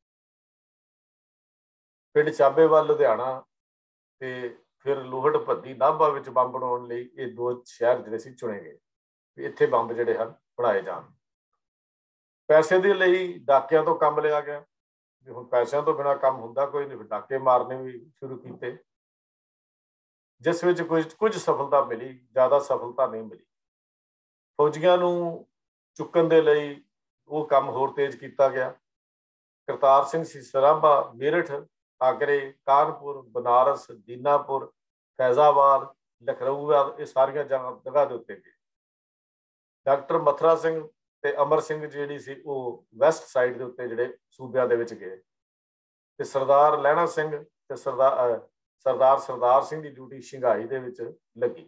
ਪਿੰਡ ਚਾਬੇਵਾਲ ਲੁਧਿਆਣਾ ਤੇ ਫਿਰ ਲੋਹੜ ਭੱਦੀ ਨਾਭਾ ਵਿੱਚ ਬੰਬ ਬਣਾਉਣ ਲਈ ਇਹ ਦੋ ਸ਼ਹਿਰ ਜਿਹੜੇ ਸੀ ਚੁਣੇ ਗਏ, ਇੱਥੇ ਬੰਬ ਜਿਹੜੇ ਹਨ ਬਣਾਏ ਜਾਣ। ਪੈਸੇ ਦੇ ਲਈ ਡਾਕਿਆਂ ਤੋਂ ਕੰਮ ਲਿਆ ਗਿਆ। ਹੁਣ ਪੈਸਿਆਂ ਤੋਂ ਬਿਨਾਂ ਕੰਮ ਹੁੰਦਾ ਕੋਈ ਨਹੀਂ, ਫਿਰ ਡਾਕੇ ਮਾਰਨੇ ਵੀ ਸ਼ੁਰੂ ਕੀਤੇ, ਜਿਸ ਵਿੱਚ ਕੁਝ ਕੁਝ ਸਫਲਤਾ ਮਿਲੀ, ਜ਼ਿਆਦਾ ਸਫਲਤਾ ਨਹੀਂ ਮਿਲੀ। ਫੌਜੀਆਂ ਨੂੰ ਚੁੱਕਣ ਦੇ ਲਈ ਉਹ ਕੰਮ ਹੋਰ ਤੇਜ਼ ਕੀਤਾ ਗਿਆ। ਕਰਤਾਰ ਸਿੰਘ ਸੀ ਸਰਾਭਾ, ਮੇਰਠ, ਆਗਰੇ, ਕਾਨਪੁਰ, ਬਨਾਰਸ, ਦੀਨਾਪੁਰ, ਫੈਜ਼ਾਬਾਦ, ਲਖਨਊ, ਇਹ ਸਾਰੀਆਂ ਜਗ੍ਹਾ ਦੇ ਉੱਤੇ ਗਏ। ਡਾਕਟਰ ਮਥੁਰਾ ਸਿੰਘ ਤੇ ਅਮਰ ਸਿੰਘ ਜਿਹੜੀ ਸੀ ਉਹ ਵੈਸਟ ਸਾਈਡ ਦੇ ਉੱਤੇ ਜਿਹੜੇ ਸੂਬਿਆਂ ਦੇ ਵਿੱਚ ਗਏ, ਤੇ ਸਰਦਾਰ ਲਹਿਣਾ ਸਿੰਘ ਤੇ ਸਰਦਾਰ ਸਰਦਾਰ ਸਰਦਾਰ ਸਿੰਘ ਦੀ ਡਿਊਟੀ ਸ਼ੰਘਾਈ ਦੇ ਵਿੱਚ ਲੱਗੀ।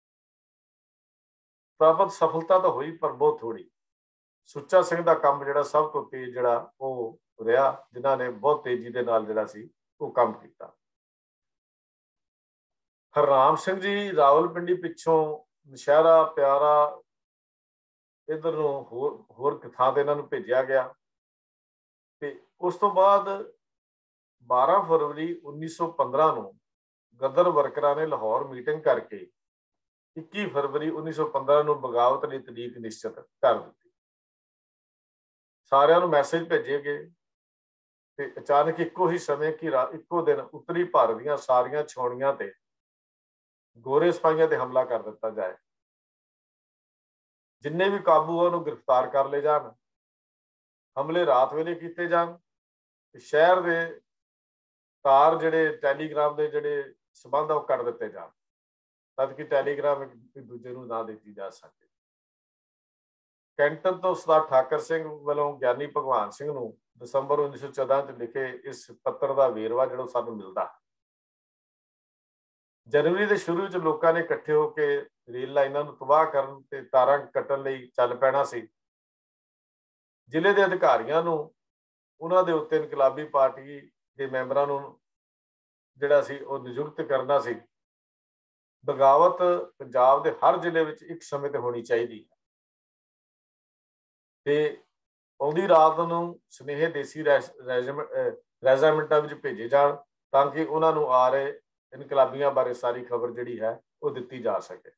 ਪ੍ਰਾਪਤ ਸਫਲਤਾ ਤਾਂ ਹੋਈ ਪਰ ਬਹੁਤ ਥੋੜੀ। ਸੁੱਚਾ ਸਿੰਘ ਦਾ ਕੰਮ ਜਿਹੜਾ ਸਭ ਤੋਂ ਤੇਜ਼ ਜਿਹੜਾ ਉਹ ਰਿਹਾ, ਜਿਨ੍ਹਾਂ ਨੇ ਬਹੁਤ ਤੇਜ਼ੀ ਦੇ ਨਾਲ ਜਿਹੜਾ ਸੀ ਉਹ ਕੰਮ ਕੀਤਾ। ਹਰਨਾਮ ਸਿੰਘ ਜੀ ਰਾਵਲਪਿੰਡੀ ਪਿੱਛੋਂ ਨਸ਼ਹਿਰਾ, ਪਿਆਰਾ, ਇੱਧਰ ਨੂੰ ਹੋਰ ਹੋਰ ਥਾਂ ਤੇ ਇਹਨਾਂ ਨੂੰ ਭੇਜਿਆ ਗਿਆ। ਤੇ ਉਸ ਤੋਂ ਬਾਅਦ ਬਾਰਾਂ ਫਰਵਰੀ ਉੱਨੀ ਸੌ ਪੰਦਰਾਂ ਨੂੰ ਗਦਰ ਵਰਕਰਾਂ ਨੇ ਲਾਹੌਰ ਮੀਟਿੰਗ ਕਰਕੇ ਇੱਕੀ ਫਰਵਰੀ ਉੱਨੀ ਸੌ ਪੰਦਰਾਂ ਨੂੰ ਬਗਾਵਤ ਲਈ ਤਰੀਕ ਨਿਸ਼ਚਿਤ ਕਰ ਦਿੱਤੀ। ਸਾਰਿਆਂ ਨੂੰ ਮੈਸੇਜ ਭੇਜੇ ਗਏ ਤੇ ਅਚਾਨਕ ਇੱਕੋ ਹੀ ਸਮੇਂ ਕਿ ਇੱਕੋ ਦਿਨ ਉੱਤਰੀ ਭਾਰਤ ਦੀਆਂ ਸਾਰੀਆਂ ਛਾਉਣੀਆਂ ਤੇ गोरे सिपाहियों ते हमला कर दिता जाए, जिन्ने भी काबू उन्होंने गिरफ्तार कर ले जान, हमले रात वेले किए जान, शहर के तार जिहड़े टैलीग्राम के जिहड़े संबंध वो कट दिते जान, तद कि टैलीग्राम एक दूजे नूं ना दित्ती जा सके। कैंटन तो सरदार ठाकर सिंह वालों ज्ञानी भगवान सिंह नूं दसंबर उन्नीस सौ चौदह च लिखे इस पत्र का वेरवा जो सानूं मिलता, जनवरी के शुरू च लोगों ने इकट्ठे होकर रेल लाइनों को तबाह करन ते तारां कट्टण लई चल पैना सी। जिले के अधिकारियों नूं उन्हां दे उत्ते इनकलाबी पार्टी के मैंबरां नूं जिहड़ा सी वो नियुक्त करना सी। बगावत पंजाब के हर जिले में एक समय ते होनी चाहिए ते आउंदी रात नूं सुनेहे देसी रैजामेंटां विच भेजे जाण तां कि उन्हां नूं आ रहे इनकलाबियां बारे सारी खबर जिहड़ी है वो दित्ती जा सके।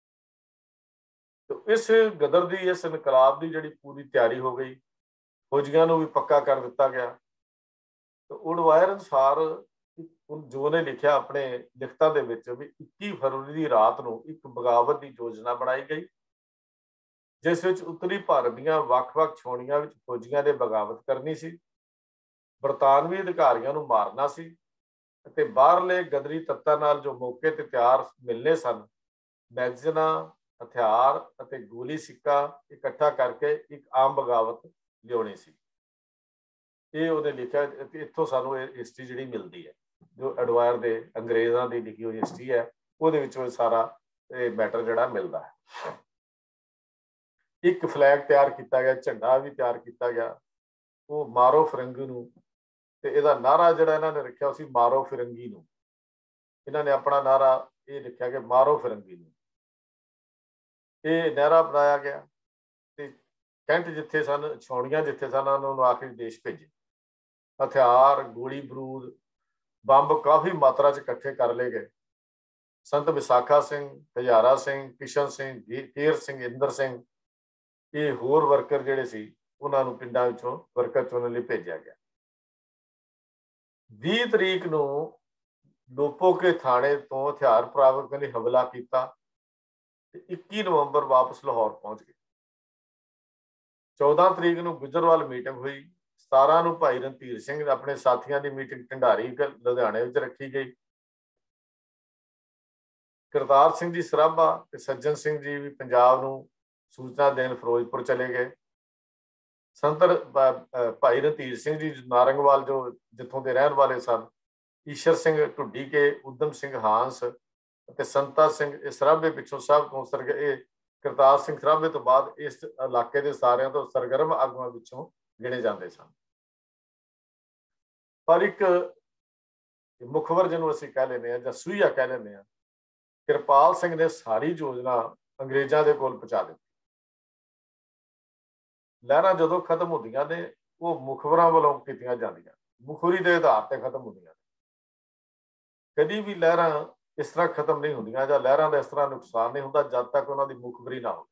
तो इस गदर दी इस इनकलाब की जिहड़ी पूरी तैयारी हो गई, फौजियां नूं भी पक्का कर दिता गया। तो उडवायर अनुसार जो ने लिखा अपने लिखतां दे विच भी इक्की फरवरी की रात नूं एक बगावत की योजना बनाई गई, जिस विच उत्तरी भारत दीयां वख-वख छाउणियां विच फौजियां ने बगावत करनी सी, बरतानवी अधिकारियों नूं मारना सी ते बाहरले गदरी तत्तां नाल जो मौके ते तैयार मिलने सन, मैगजीनां, हथियार अते गोली सिक्का इकट्ठा करके एक आम बगावत लियाउणी सी। ये उन्हें लिखा, इत्थों सानू हिस्ट्री जिहड़ी मिलती है जो एडवायर दे अंग्रेज़ां दी लिखी हुई हिस्ट्री है, उहदे विचों सारा मैटर जिहड़ा मिलता है। एक फ्लैग तैयार किया गया, झंडा भी तैयार किया गया, वो मारो फिरंगी नूं ते इहदा नारा जिहड़ा इन्हां ने रखिया सी मारो फिरंगी नूं। इन्हां ने अपना नारा ये लिखा कि मारो फिरंगी नूं। ये नारा अपनाया गया ते कैंट जिथे सन, छाउणियां जिथे सन, उन्होंने आखिरी देश भेजे। हथियार, गोली बरूद, बंब काफ़ी मात्रा च इकट्ठे कर ले गए। संत विसाखा सिंह, हजारा सिंह, किशन सिंह, केर सिंह, इंदर सिंह, ये होर वर्कर जिहड़े सी उन्होंने पिंडां विचों वर्कर चुनने लई भेजा गया। बीस तरीक नूं लोपो के थाने तो हथियार प्राप्त करने लई हमला किया, इक्की नवंबर वापस लाहौर पहुंच गए। चौदह तरीक नूं गुजरवाल मीटिंग हुई। सतारह नूं भाई रणधीर सिंह अपने साथियों की मीटिंग ढंडारी लुधियाने विच रखी गई। करतार सिंह जी सराभा ते सज्जन सिंह जी भी पंजाब नूं सूचना देन फिरोजपुर चले गए। संत भाई रणधीर सिंह जी नारंगवाल जो जिथों के रहने वाले सन, ईश्वर सिंह ढुड्डी के, उधम सिंह हांस ते संता सिंह सराभे पिछों सब तो सरग करतार सिंह सराभे तो बाद इस इलाके के सारिਆਂ तो सरगर्म आगुआं विचों गिणे जाते सन। पर एक मुखबर जिन्होंने असीं कह लेने जां सूहीआ कह लेने, किरपाल सिंह ने सारी योजना अंग्रेज़ों के कोल पहुंचा दी। लहरां जदों खत्म होंदियां ने वो मुखबरां वालों कीतियां जांदियां, मुखबरी के आधार पर खत्म होंदियां। कभी भी लहरां इस तरह खत्म नहीं होंदियां जां लहरां का इस तरह नुकसान नहीं होंदा जब तक उन्होंने मुखबरी ना हो।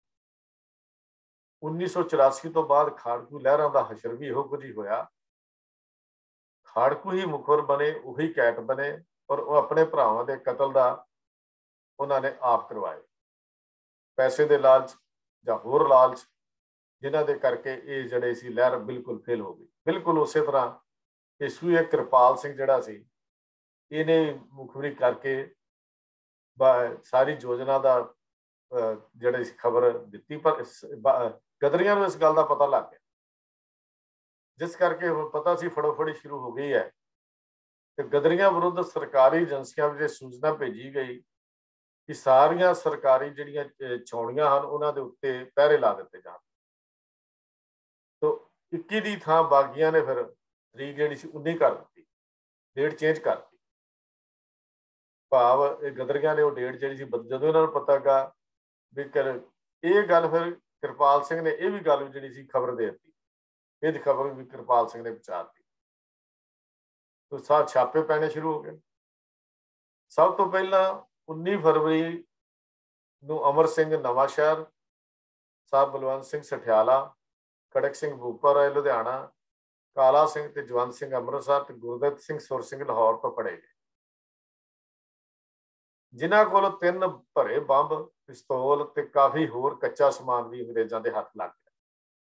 उन्नीस सौ चौरासी तो बाद खाड़कू लहरां का हशर भी इहो कुछ ही होया। खाड़कू ही मुखबर बने, उही कैट बने और वो अपने भरावां दे कतल का उन्होंने आप करवाए, पैसे के लालच जां होर लालच, जिन्हां दे करके ये जिहड़े सी लहर बिल्कुल फेल हो गई। बिल्कुल उस तरह इस भी किरपाल सिंह जिहड़ा सी इन्हें मुखबरी करके सारी योजना का जिहड़ी खबर दी, पर गदरियां नूं इस गल का पता लग गया, जिस करके हुण पता सी फड़ोफड़ी शुरू हो गई है। तो गदरियां विरुद्ध सरकारी एजेंसियां में सूचना भेजी गई कि सारियां सरकारी जिहड़ियां छाउणियां हन उन्हां दे उत्ते पहरे ला दिते जाण। तो इक्की दी थां बागियां ने फिर तरीक जिहड़ी सी उन्नी कर दी, डेट चेंज कर दी। भाव गदरियां ने वो डेट जिहड़ी सी जदों इन्हां नूं पता लगा भी कर ये गल, फिर किरपाल सिंह ने यह भी गल जिहड़ी सी खबर दे दी, ये खबर भी किरपाल सिंह ने पहुंचा दी। तो साथ छापे पैने शुरू हो गए। सब तो पहला उन्नी फरवरी नूं अमर सिंह नवांशहर, साहब बलवंत सिंह सठियाला, खड़क सिंह बूपा राय लुधियाना, काला सिंह ते जवंत सिंह अमृतसर ते गुरदत्त सिंह सुर सिंह लाहौर तो फड़े गए। जिन्हां कोल तीन भरे बंब पिस्तौल ते काफ़ी होर कच्चा समान भी अंग्रेज़ों के हथ लग गया।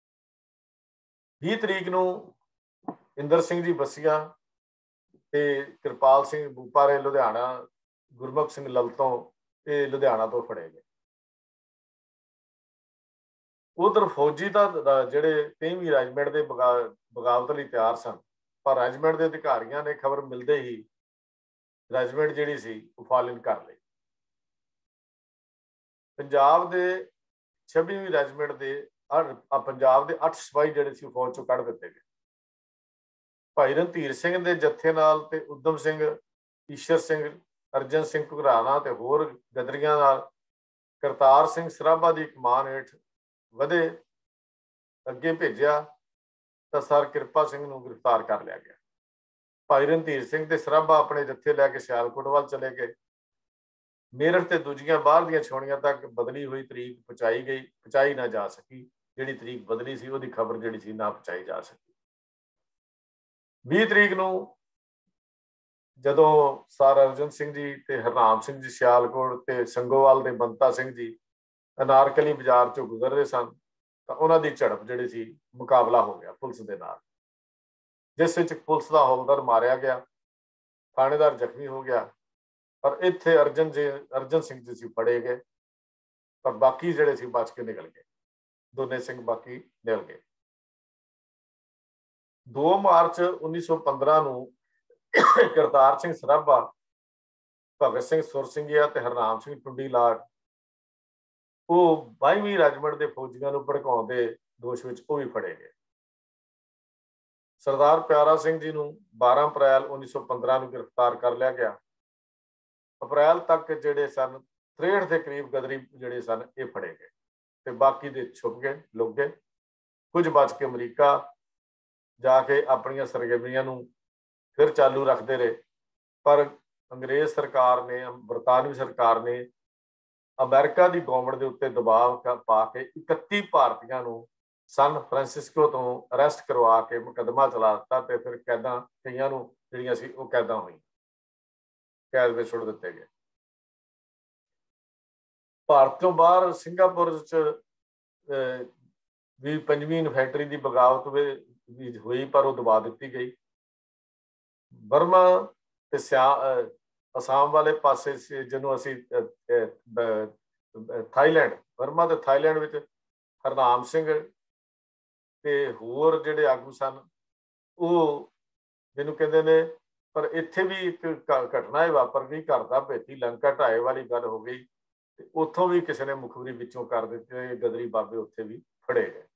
बीस तरीक नूं इंदर सिंह जी बसिया ते कृपाल सिंह बूपारे लुधियाना, गुरमुख सिंह ललतों ये लुधियाना तो फड़े गए। उधर फौजी तो ਜਿਹੜੇ तेईवीं ਰੈਜੀਮੈਂਟ ਦੇ ਬਗਾ ਬਗਾਵਤ ਲਈ ਤਿਆਰ ਸਨ, ਪਰ ਰੈਜੀਮੈਂਟ ਦੇ ਅਧਿਕਾਰੀਆਂ ਨੇ ਖਬਰ ਮਿਲਦੇ ਹੀ ਰੈਜੀਮੈਂਟ ਜਿਹੜੀ ਸੀ ਉਹ ਫਾਲਿਨ ਕਰ ਲਈ। ਪੰਜਾਬ ਦੇ ਛੱਬੀਵੀਂ ਰੈਜੀਮੈਂਟ ਦੇ ਪੰਜਾਬ ਦੇ ਅੱਠ ਸਿਪਾਹੀ ਜਿਹੜੇ ਸੀ ਫੌਜ ਚੋਂ ਕੱਢ ਦਿੱਤੇ ਗਏ। ਭਾਈ ਰਣਧੀਰ ਸਿੰਘ ਦੇ ਜੱਥੇ ਨਾਲ ਤੇ ਉਦਮ ਸਿੰਘ, ਈਸ਼ਰ ਸਿੰਘ, ਅਰਜਨ ਸਿੰਘ ਘੁਗਰਾਣਾ ਤੇ ਹੋਰ ਗਦਰੀਆਂ ਨਾਲ ਕਰਤਾਰ ਸਿੰਘ ਸਰਾਭਾ ਦੀ ਕਮਾਨ ਹੇਠ ਵਧੇ ਅੱਗੇ ਭੇਜਿਆ ਤਾਂ ਸਰ ਕਿਰਪਾ ਸਿੰਘ ਨੂੰ ਗ੍ਰਿਫਤਾਰ ਕਰ ਲਿਆ ਗਿਆ। ਭਾਈ ਰਣਧੀਰ ਸਿੰਘ ਤੇ ਸਰਾਭਾ ਆਪਣੇ ਜੱਥੇ ਲੈ ਕੇ ਸਿਆਲਕੋਟ ਵੱਲ ਚਲੇ ਗਏ। ਮੇਰਠ ਤੇ ਦੂਜੀਆਂ ਬਾਹਰ ਦੀਆਂ ਛਾਉਣੀਆਂ ਤੱਕ ਬਦਲੀ ਹੋਈ ਤਰੀਕ ਪਹੁੰਚਾਈ ਗਈ, ਪਹੁੰਚਾਈ ਨਾ ਜਾ ਸਕੀ। ਜਿਹੜੀ ਤਰੀਕ ਬਦਲੀ ਸੀ ਉਹਦੀ ਖਬਰ ਜਿਹੜੀ ਸੀ ਨਾ ਪਹੁੰਚਾਈ ਜਾ ਸਕੀ। ਵੀਹ ਤਰੀਕ ਨੂੰ ਜਦੋਂ ਸਰ ਅਰਜਨ ਸਿੰਘ ਜੀ ਤੇ ਹਰਨਾਮ ਸਿੰਘ ਜੀ ਸਿਆਲਕੋਟ ਤੇ ਸੰਗੋਵਾਲ ਦੇ ਬੰਤਾ ਸਿੰਘ ਜੀ ਅਨਾਰਕਲੀ ਬਾਜ਼ਾਰ ਚੋਂ ਗੁਜ਼ਰ ਰਹੇ ਸਨ ਤਾਂ ਉਹਨਾਂ ਦੀ ਝੜਪ ਜਿਹੜੀ ਸੀ ਮੁਕਾਬਲਾ ਹੋ ਗਿਆ ਪੁਲਿਸ ਦੇ ਨਾਲ, ਜਿਸ ਵਿੱਚ ਪੁਲਿਸ ਦਾ ਹੌਲਦਾਰ ਮਾਰਿਆ ਗਿਆ, ਥਾਣੇਦਾਰ ਜ਼ਖਮੀ ਹੋ ਗਿਆ। ਪਰ ਇੱਥੇ ਅਰਜਨ ਜੀ ਅਰਜਨ ਸਿੰਘ ਜੀ ਸੀ ਫੜੇ ਗਏ, ਪਰ ਬਾਕੀ ਜਿਹੜੇ ਸੀ ਬਚ ਕੇ ਨਿਕਲ ਗਏ। ਦੋਨੇ ਸਿੰਘ ਬਾਕੀ ਨਿਕਲ ਗਏ। ਦੋ ਮਾਰਚ ਉੱਨੀ ਸੌ ਪੰਦਰਾਂ ਨੂੰ ਕਰਤਾਰ ਸਿੰਘ ਸਰਾਭਾ, ਭਗਤ ਸਿੰਘ ਸੁਰਸਿੰਘਿਆ ਤੇ ਹਰਨਾਮ ਸਿੰਘ ਟੁੰਡੀ ਲਾਟ ਉਹ ਬਾਈਵੀਂ ਰੈਜੀਮੈਂਟ ਦੇ ਫੌਜੀਆਂ ਨੂੰ ਭੜਕਾਉਣ ਦੇ ਦੋਸ਼ ਵਿੱਚ ਉਹ ਵੀ ਫੜੇ ਗਏ। ਸਰਦਾਰ ਪਿਆਰਾ ਸਿੰਘ ਜੀ ਨੂੰ ਬਾਰਾਂ ਅਪ੍ਰੈਲ ਉੱਨੀ ਸੌ ਪੰਦਰਾਂ ਨੂੰ ਗ੍ਰਿਫਤਾਰ ਕਰ ਲਿਆ ਗਿਆ। ਅਪ੍ਰੈਲ ਤੱਕ ਜਿਹੜੇ ਸਨ ਤ੍ਰੇਹਠ ਦੇ ਕਰੀਬ ਗਦਰੀ ਜਿਹੜੇ ਸਨ ਇਹ ਫੜੇ ਗਏ ਤੇ ਬਾਕੀ ਦੇ ਛੁਪ ਗਏ, ਲੁਕ ਗਏ। ਕੁਝ ਬਚ ਕੇ ਅਮਰੀਕਾ ਜਾ ਕੇ ਆਪਣੀਆਂ ਸਰਗਰਮੀਆਂ ਨੂੰ ਫਿਰ ਚਾਲੂ ਰੱਖਦੇ ਰਹੇ, ਪਰ ਅੰਗਰੇਜ਼ ਸਰਕਾਰ ਨੇ, ਬਰਤਾਨਵੀ ਸਰਕਾਰ ਨੇ ਅਮਰੀਕਾ ਦੀ ਗੌਰਮੈਂਟ ਦੇ ਉੱਤੇ ਦਬਾਅ ਪਾ ਕੇ ਇਕੱਤੀ ਭਾਰਤੀਆਂ ਨੂੰ ਸਨ ਫਰਾਂਸਿਸਕੋ ਤੋਂ ਅਰੈਸਟ ਕਰਵਾ ਕੇ ਮੁਕੱਦਮਾ ਚਲਾ ਦਿੱਤਾ ਤੇ ਫਿਰ ਕੈਦਾਂ ਕਈਆਂ ਨੂੰ ਜਿਹੜੀਆਂ ਸੀ ਉਹ ਕੈਦਾਂ ਹੋਈਆਂ, ਕੈਦ ਵਿੱਚ ਸੁੱਟ ਦਿੱਤੇ ਗਏ। ਭਾਰਤ ਤੋਂ ਬਾਹਰ ਸਿੰਗਾਪੁਰ 'ਚ ਵੀ ਪੰਜਵੀਂ ਇਨਫੈਂਟਰੀ ਦੀ ਬਗਾਵਤ ਵੀ ਹੋਈ, ਪਰ ਉਹ ਦਬਾ ਦਿੱਤੀ ਗਈ। ਬਰਮਾ ਤੇ ਸਿਆ ਅਸਾਮ ਵਾਲੇ ਪਾਸੇ ਜਿਹਨੂੰ ਅਸੀਂ ਥਾਈਲੈਂਡ, ਬਰਮਾ ਤੇ ਥਾਈਲੈਂਡ ਵਿੱਚ ਹਰਨਾਮ ਸਿੰਘ ਤੇ ਹੋਰ ਜਿਹੜੇ ਆਗੂ ਸਨ ਉਹ ਜਿਹਨੂੰ ਕਹਿੰਦੇ ਨੇ, ਪਰ ਇੱਥੇ ਵੀ ਇੱਕ ਘਟਨਾ ਇਹ ਵਾਪਰ ਗਈ, ਘਰ ਦਾ ਭੇਤੀ ਲੰਕਾ ਢਾਏ ਵਾਲੀ ਗੱਲ ਹੋ ਗਈ ਤੇ ਉੱਥੋਂ ਵੀ ਕਿਸੇ ਨੇ ਮੁਖਬਰੀ ਵਿੱਚੋਂ ਕਰ ਦਿੱਤੇ, ਗਦਰੀ ਬਾਬੇ ਉੱਥੇ ਵੀ ਫੜੇ ਗਏ।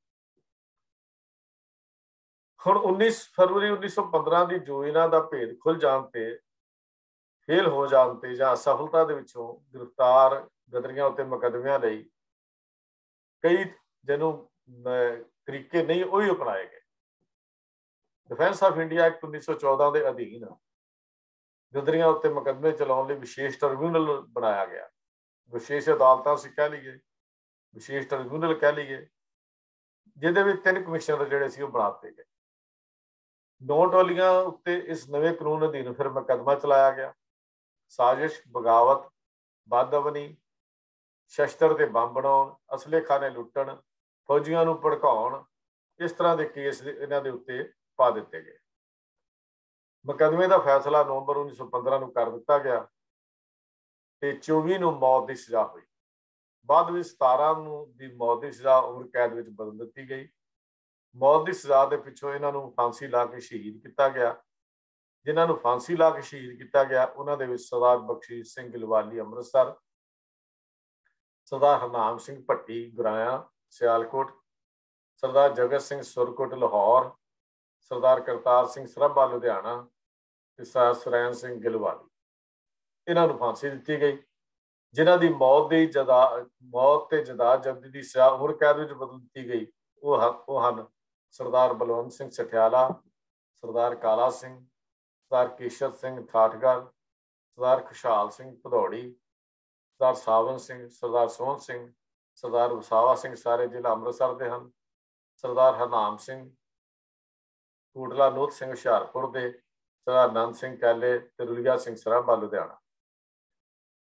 ਹੁਣ ਉੱਨੀ ਫਰਵਰੀ ਉੱਨੀ ਸੌ ਪੰਦਰਾਂ ਦੀ ਯੋਜਨਾ ਦਾ ਭੇਦ ਖੁੱਲ ਜਾਣ ਤੇ, ਫੇਲ ਹੋ ਜਾਣ ਤੇ ਜਾਂ ਅਸਫਲਤਾ ਦੇ ਵਿੱਚੋਂ ਗ੍ਰਿਫਤਾਰ ਗਦਰੀਆਂ ਉੱਤੇ ਮੁਕੱਦਮਿਆਂ ਲਈ ਕਈ ਜਿਹਨੂੰ ਤਰੀਕੇ ਨਹੀਂ ਉਹੀ ਅਪਣਾਏ ਗਏ। ਡਿਫੈਂਸ ਆਫ ਇੰਡੀਆ ਐਕਟ ਉੱਨੀ ਸੌ ਚੌਦਾਂ ਦੇ ਅਧੀਨ ਗਦਰੀਆਂ ਉੱਤੇ ਮੁਕੱਦਮੇ ਚਲਾਉਣ ਲਈ ਵਿਸ਼ੇਸ਼ ਟ੍ਰਿਬਿਊਨਲ ਬਣਾਇਆ ਗਿਆ। ਵਿਸ਼ੇਸ਼ ਅਦਾਲਤਾਂ ਅਸੀਂ ਕਹਿ ਲਈਏ, ਵਿਸ਼ੇਸ਼ ਟ੍ਰਿਬਿਊਨਲ ਕਹਿ ਲਈਏ, ਜਿਹਦੇ ਵਿੱਚ ਤਿੰਨ ਕਮਿਸ਼ਨਰ ਜਿਹੜੇ ਸੀ ਉਹ ਬਣਾ ਦਿੱਤੇ ਗਏ। ਨੌ ਟੋਲੀਆਂ ਉੱਤੇ ਇਸ ਨਵੇਂ ਕਾਨੂੰਨ ਅਧੀਨ ਫਿਰ ਮੁਕੱਦਮਾ ਚਲਾਇਆ ਗਿਆ। ਸਾਜ਼ਿਸ਼, ਬਗਾਵਤ, ਬਦਅਮਨੀ, ਸ਼ਸਤਰ ਤੇ ਬੰਬ ਬਣਾਉਣ, ਅਸਲੇ ਖਾਨੇ ਲੁੱਟਣ, ਫੌਜੀਆਂ ਨੂੰ ਭੜਕਾਉਣ, ਇਸ ਤਰ੍ਹਾਂ ਦੇ ਕੇਸ ਇਹਨਾਂ ਦੇ ਉੱਤੇ ਪਾ ਦਿੱਤੇ ਗਏ। ਮੁਕੱਦਮੇ ਦਾ ਫੈਸਲਾ ਨਵੰਬਰ ਉੱਨੀ ਸੌ ਪੰਦਰਾਂ ਨੂੰ ਕਰ ਦਿੱਤਾ ਗਿਆ ਤੇ ਚੌਵੀ ਨੂੰ ਮੌਤ ਦੀ ਸਜ਼ਾ ਹੋਈ। ਬਾਅਦ ਵਿੱਚ ਸਤਾਰਾਂ ਨੂੰ ਦੀ ਮੌਤ ਦੀ ਸਜ਼ਾ ਉਮਰ ਕੈਦ ਵਿੱਚ ਬਦਲ ਦਿੱਤੀ ਗਈ। ਮੌਤ ਦੀ ਸਜ਼ਾ ਦੇ ਪਿੱਛੋਂ ਇਹਨਾਂ ਨੂੰ ਫਾਂਸੀ ਲਾ ਕੇ ਸ਼ਹੀਦ ਕੀਤਾ ਗਿਆ। ਜਿਨ੍ਹਾਂ ਨੂੰ ਫਾਂਸੀ ਲਾ ਕੇ ਸ਼ਹੀਦ ਕੀਤਾ ਗਿਆ ਉਹਨਾਂ ਦੇ ਵਿੱਚ ਸਰਦਾਰ ਬਖਸ਼ੀਸ਼ ਸਿੰਘ ਗਿਲਵਾਲੀ ਅੰਮ੍ਰਿਤਸਰ, ਸਰਦਾਰ ਹਰਨਾਮ ਸਿੰਘ ਭੱਟੀ ਗੁਰਾਇਆ ਸਿਆਲਕੋਟ, ਸਰਦਾਰ ਜਗਤ ਸਿੰਘ ਸੁਰਕੋਟ ਲਾਹੌਰ, ਸਰਦਾਰ ਕਰਤਾਰ ਸਿੰਘ ਸਰਾਭਾ ਲੁਧਿਆਣਾ ਤੇ ਸਰਦਾਰ ਸੁਰੈਣ ਸਿੰਘ ਗਿਲਵਾਲੀ, ਇਹਨਾਂ ਨੂੰ ਫਾਂਸੀ ਦਿੱਤੀ ਗਈ। ਜਿਨ੍ਹਾਂ ਦੀ ਮੌਤ ਦੀ ਜਦਾ ਮੌਤ ਤੇ ਜਦਾਦ ਜ਼ਬਤੀ ਦੀ ਸਜ਼ਾ ਉਮਰ ਕੈਦ ਵਿੱਚ ਬਦਲ ਦਿੱਤੀ ਗਈ ਉਹ ਉਹ ਹਨ ਸਰਦਾਰ ਬਲਵੰਤ ਸਿੰਘ ਸਠਿਆਲਾ, ਸਰਦਾਰ ਕਾਲਾ ਸਿੰਘ, ਸਰਦਾਰ ਕੇਸ਼ਰ ਸਿੰਘ ਠਾਠਗੜ੍ਹ, ਸਰਦਾਰ ਖੁਸ਼ਹਾਲ ਸਿੰਘ ਭਦੌੜੀ, ਸਰਦਾਰ ਸਾਵਨ ਸਿੰਘ, ਸਰਦਾਰ ਸੋਹਣ ਸਿੰਘ, ਸਰਦਾਰ ਵਸਾਵਾ ਸਿੰਘ, ਸਾਰੇ ਜ਼ਿਲ੍ਹਾ ਅੰਮ੍ਰਿਤਸਰ ਦੇ ਹਨ। ਸਰਦਾਰ ਹਰਨਾਮ ਸਿੰਘ, ਕੋਟਲਾ ਨੋਤ ਸਿੰਘ ਹੁਸ਼ਿਆਰਪੁਰ ਦੇ, ਸਰਦਾਰ ਆਨੰਦ ਸਿੰਘ ਕੈਲੇ ਤੇ ਰੁਲੀਆ ਸਿੰਘ ਸਰਾਭਾ ਲੁਧਿਆਣਾ।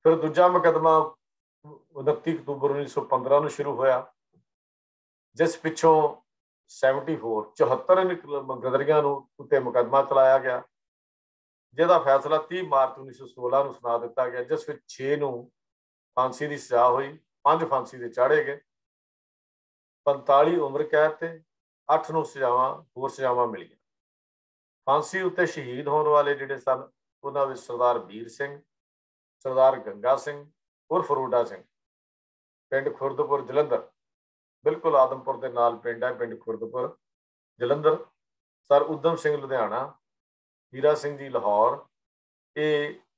फिर दूजा मुकदमा उनती अक्तूबर उन्नीस सौ पंद्रह में शुरू होया, जिस पिछों सैवनटी फोर चौहत्तर गदरियां उत्ते मुकदमा चलाया गया, जिहदा फैसला तीह मार्च उन्नीस सौ सोलह में सुना दिता गया, जिस विच छे नूं फांसी की सजा हुई, पांच फांसी के चाढ़े गए, पंताली उम्र कैद ते अठ नूं सजावां होर सजावां मिलियां। फांसी उत्ते शहीद होने वाले जिहड़े सन उन्हां विच सरदार वीर सिंह, सरदार गंगा सिंह उर्फ रोडा सिंह, पिंड खुर्दपुर जलंधर, बिल्कुल आदमपुर के नाल पिंड है पिंड खुर्दपुर जलंधर, सर उधम सिंह लुधियाना, हीरा सिंह जी लाहौर, ये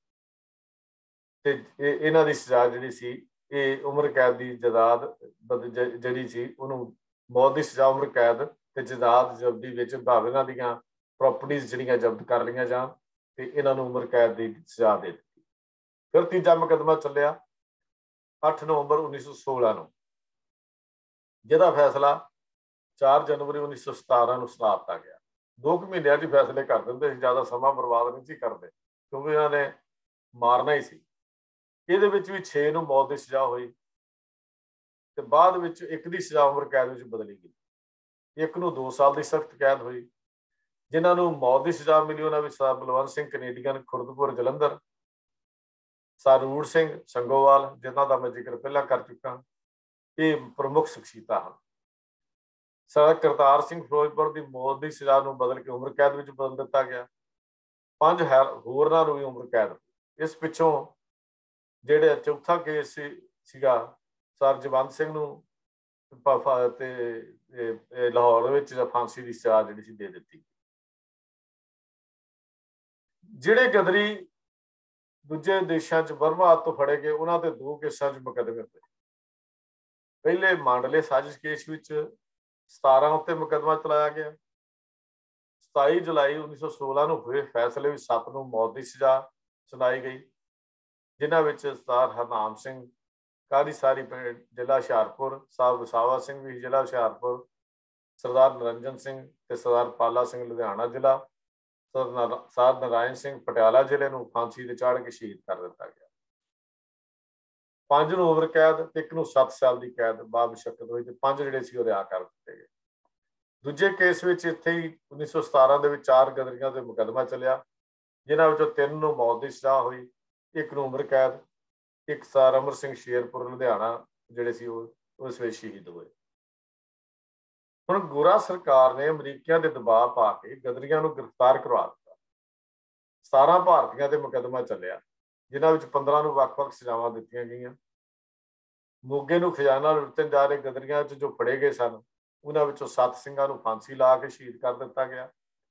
इन्हां दी सजा जिहड़ी सी ये उम्र कैद की जदाद जिहड़ी सी उहनूं मौत की सजा उम्र कैद ते जदाद जब्ती विच भावें इन्हां दीआं प्रॉपर्टीज जिहड़ियां जब्त कर लिया जाण ते इन्हां नूं उम्र कैद की सजा दे दित्ती। फिर तीजा मुकदमा चलिया अठ नवंबर उन्नीस सौ सोलह नूं, जिहदा फैसला चार जनवरी उन्नीस सौ सतारा नूं सुना दिता गया। दो कुछ महीनों च फैसले कर दिंदे, ज़्यादा समा बर्बाद नहीं सी करते क्योंकि इन्होंने मारना ही सी। ਇਹਦੇ ਵਿੱਚ ਵੀ छे ਨੂੰ मौत की सजा हुई ਤੇ ਬਾਅਦ ਵਿੱਚ ਇੱਕ ਦੀ सजा उम्र कैद ਵਿੱਚ ਬਦਲੀ ਗਈ, ਇੱਕ ਨੂੰ दो साल की सख्त कैद हुई। जिन्हां नूं मौत की सजा मिली उन्हां विच sir Balwant Singh Canadian Khurdpur Jalandhar, sir Rur Singh Sangowal जिन्हां दा मैं जिक्र पहला कर चुका, ये प्रमुख शख्सियतां हैं। सर करतार सिंह फिरोजपुर की मौत की सजा नूं बदल के उम्र कैद ਵਿੱਚ बदल दिता गया। पंज होरनां नूं भी उम्र कैद। इस पिछों ਜਿਹੜੇ ਚੌਥਾ ਕੇਸ ਸੀਗਾ ਸਰ ਜਵੰਤ ਸਿੰਘ ਨੂੰ ਤੇ ਲਾਹੌਰ ਵਿੱਚ ਫਾਂਸੀ ਦੀ ਸਜ਼ਾ ਜਿਹੜੀ ਸੀ ਦੇ ਦਿੱਤੀ। ਜਿਹੜੇ ਗਦਰੀ ਦੂਜੇ ਦੇਸ਼ਾਂ 'ਚ ਬਰਮਾ ਤੋਂ ਫੜੇ ਗਏ ਉਹਨਾਂ ਤੇ ਦੋ ਕੇਸਾਂ 'ਚ ਮੁਕੱਦਮੇ ਹੋਏ। ਪਹਿਲੇ ਮਾਂਡਲੇ ਸਾਜ਼ਿਸ਼ ਕੇਸ ਵਿੱਚ ਸਤਾਰਾਂ ਉੱਤੇ ਮੁਕੱਦਮਾ ਚਲਾਇਆ ਗਿਆ। ਸਤਾਈ ਜੁਲਾਈ उन्नीस सौ सोलह ਨੂੰ ਹੋਏ ਫੈਸਲੇ ਵਿੱਚ ਸੱਤ ਨੂੰ ਮੌਤ ਦੀ ਸਜ਼ਾ ਸੁਣਾਈ ਗਈ, जिन्हां विच सरदार हरनाम सिंह काली सारी पिंड जिला हुशियारपुर, सर वसावा सिंह भी जिला हुशियारपुर, सरदार निरंजन सिंह ते सरदार पाला सिंह लुधियाना जिला, सर नारायण सिंह पटियाला जिले नूं फांसी ते चाढ़ के शहीद कर दिता गया। पंज नूं उम्र कैद ते एक नूं सत्त साल की कैद बामुशक्कत हुई ते पंज जिहड़े सी रिहा कर दिते गए। दूजे केस विच इत्थे ही उन्नीस सौ सतारा दे विच चार गदरियां ते मुकदमा चलिया, जिन्हां विचों तीन नूं मौत की सजा हुई, एक नूं उम्र कैद, एक सर अमर सिंह शेरपुर लुधियाना जिहड़े सी उस वे शहीद हुए। हुण गोरा सरकार ने अमरीकियां दे दबाव पा के गदरियां नूं गिरफ्तार करवा दिता। सतारह भारतीयां ते मुकदमा चलिया, जिन्हां विच पंद्रह नूं वख-वख सजावां दित्तियां गईयां। मोगे नूं खजाना लुੱਟਣ जा रहे गदरियां च जो फड़े गए सन उन्हां विचों सत्त ਸਿੰਘਾਂ नूं फांसी ला के शहीद कर दिता गया।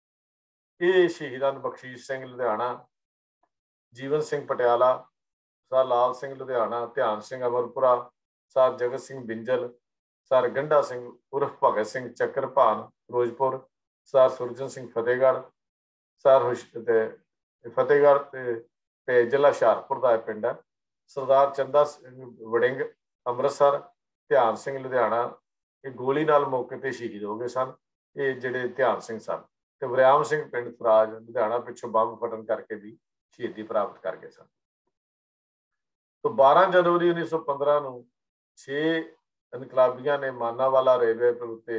ये शहीदां नूं बख्शीश सिंह लुधियाना, जीवन सिंह पटियाला, सर Lal Singh Ludhiana, Dhian Singh Amarpura, sir Jagat Singh brinjal, sir Gandha Singh उर्फ भगत सिंह चक्करभान फिरोजपुर, सर सुरजन सिंह फतेहगढ़, सर फतेहगढ़ ते जिला हुशियारपुर का पिंड है, सरदार चंदा सिंह वड़िंग अमृतसर, ध्यान सिंह लुधियाना ये गोली नाल मौके पर शहीद हो गए सन। ये जिहड़े ध्यान सिंह सन ते वरियाम सिंह पिंड फराज लुधियाना पिछों बंब फटन करके भी शहीदी प्राप्त कर गए सन। तो बारह जनवरी उन्नीस सौ पंद्रह नूं छे इनकलाबियां ने मानावाला रेलवे पुल उत्ते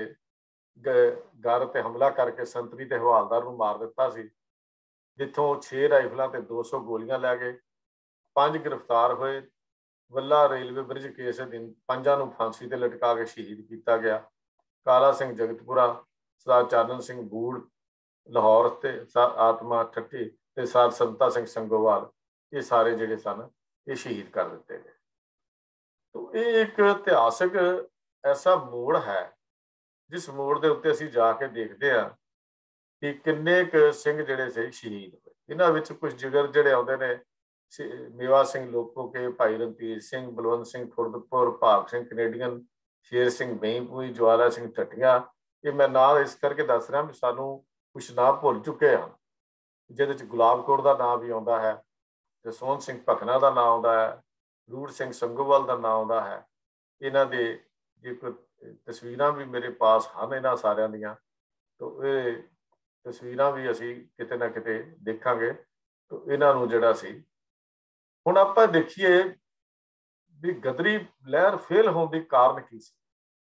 घर ते हमला करके संतरी ते हवालदार नूं मार दिता सी, जिथों छे राइफलों ते दो सौ गोलियां लै गए। पंज गिरफ्तार होए। वल्ला रेलवे ब्रिज केस दिन पंजां नूं फांसी ते लटका के शहीद किया गया। काला सिंह जगतपुरा, सरदार चानन सिंह बूड़ लाहौर ते सर आत्मा ठट्टी ते सर संता सिंह संगोवाल ये सारे जिहड़े सन ये शहीद कर दिते गए। तो ये एक इतिहासक ऐसा मोड़ है जिस मोड़ के उत्ते असीं जाके देखते हैं कि किन्ने क सिंह जिहड़े से शहीद होए। इन्हां विच कुछ जिगर जिहड़े आउंदे ने मेवा सिंह लोको के, भाई रणधीर सिंह, बलवंत सिंह खुर्दपुर, भाग सिंह कनेडियन, शेर सिंह बईपुई, ज्वाला सिंह टट्टिया, ये मैं ना इस करके दस रहा भी सानू कुछ नाम भुल चुके हैं, जिहदे च गुलाब कौर का नाम भी आता है, जसवंत सिंह भखना का नाम आता है, रूड़ सिंह संगोवाल का नाम आता है। इन्हां दे जे कोई तस्वीरां भी मेरे पास हैं इन्हां सारियां दियां, तो ये तस्वीरां भी असीं किते ना किते देखांगे। तो इन्हां नूं जिहड़ा सी ਹੁਣ ਆਪਾਂ ਦੇਖੀਏ ਵੀ ਗਦਰੀ ਲਹਿਰ ਫੇਲ ਹੋਣ ਦੀ ਕਾਰਨ ਕੀ ਸੀ।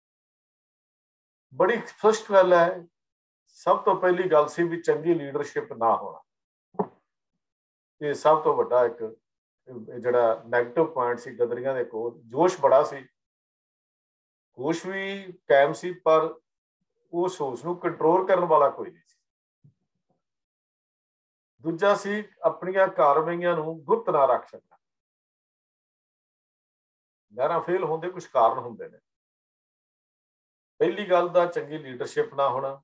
ਬੜੀ ਸਪਸ਼ਟ ਗੱਲ ਹੈ, ਸਭ ਤੋਂ ਪਹਿਲੀ ਗੱਲ ਸੀ ਵੀ ਚੰਗੀ ਲੀਡਰਸ਼ਿਪ ਨਾ ਹੋਣਾ। ਇਹ ਸਭ ਤੋਂ ਵੱਡਾ ਇੱਕ ਜਿਹੜਾ ਨੈਗੇਟਿਵ ਪੁਆਇੰਟ ਸੀ ਗਦਰੀਆਂ ਦੇ ਕੋਲ। ਜੋਸ਼ ਬੜਾ ਸੀ, ਹੋਸ਼ ਵੀ ਕਾਇਮ ਸੀ, ਪਰ ਉਸ ਹੋਸ਼ ਨੂੰ ਕੰਟਰੋਲ ਕਰਨ ਵਾਲਾ ਕੋਈ ਨਹੀਂ ਸੀ। ਦੂਜਾ ਸੀ ਆਪਣੀਆਂ ਕਾਰਵਾਈਆਂ ਨੂੰ ਗੁਪਤ ਨਾ ਰੱਖ ਸਕਣਾ। ਲਹਿਰਾਂ ਫੇਲ ਹੋਣ ਦੇ ਕੁਝ ਕਾਰਨ ਹੁੰਦੇ ਨੇ। ਪਹਿਲੀ ਗੱਲ ਦਾ ਚੰਗੀ ਲੀਡਰਸ਼ਿਪ ਨਾ ਹੋਣਾ।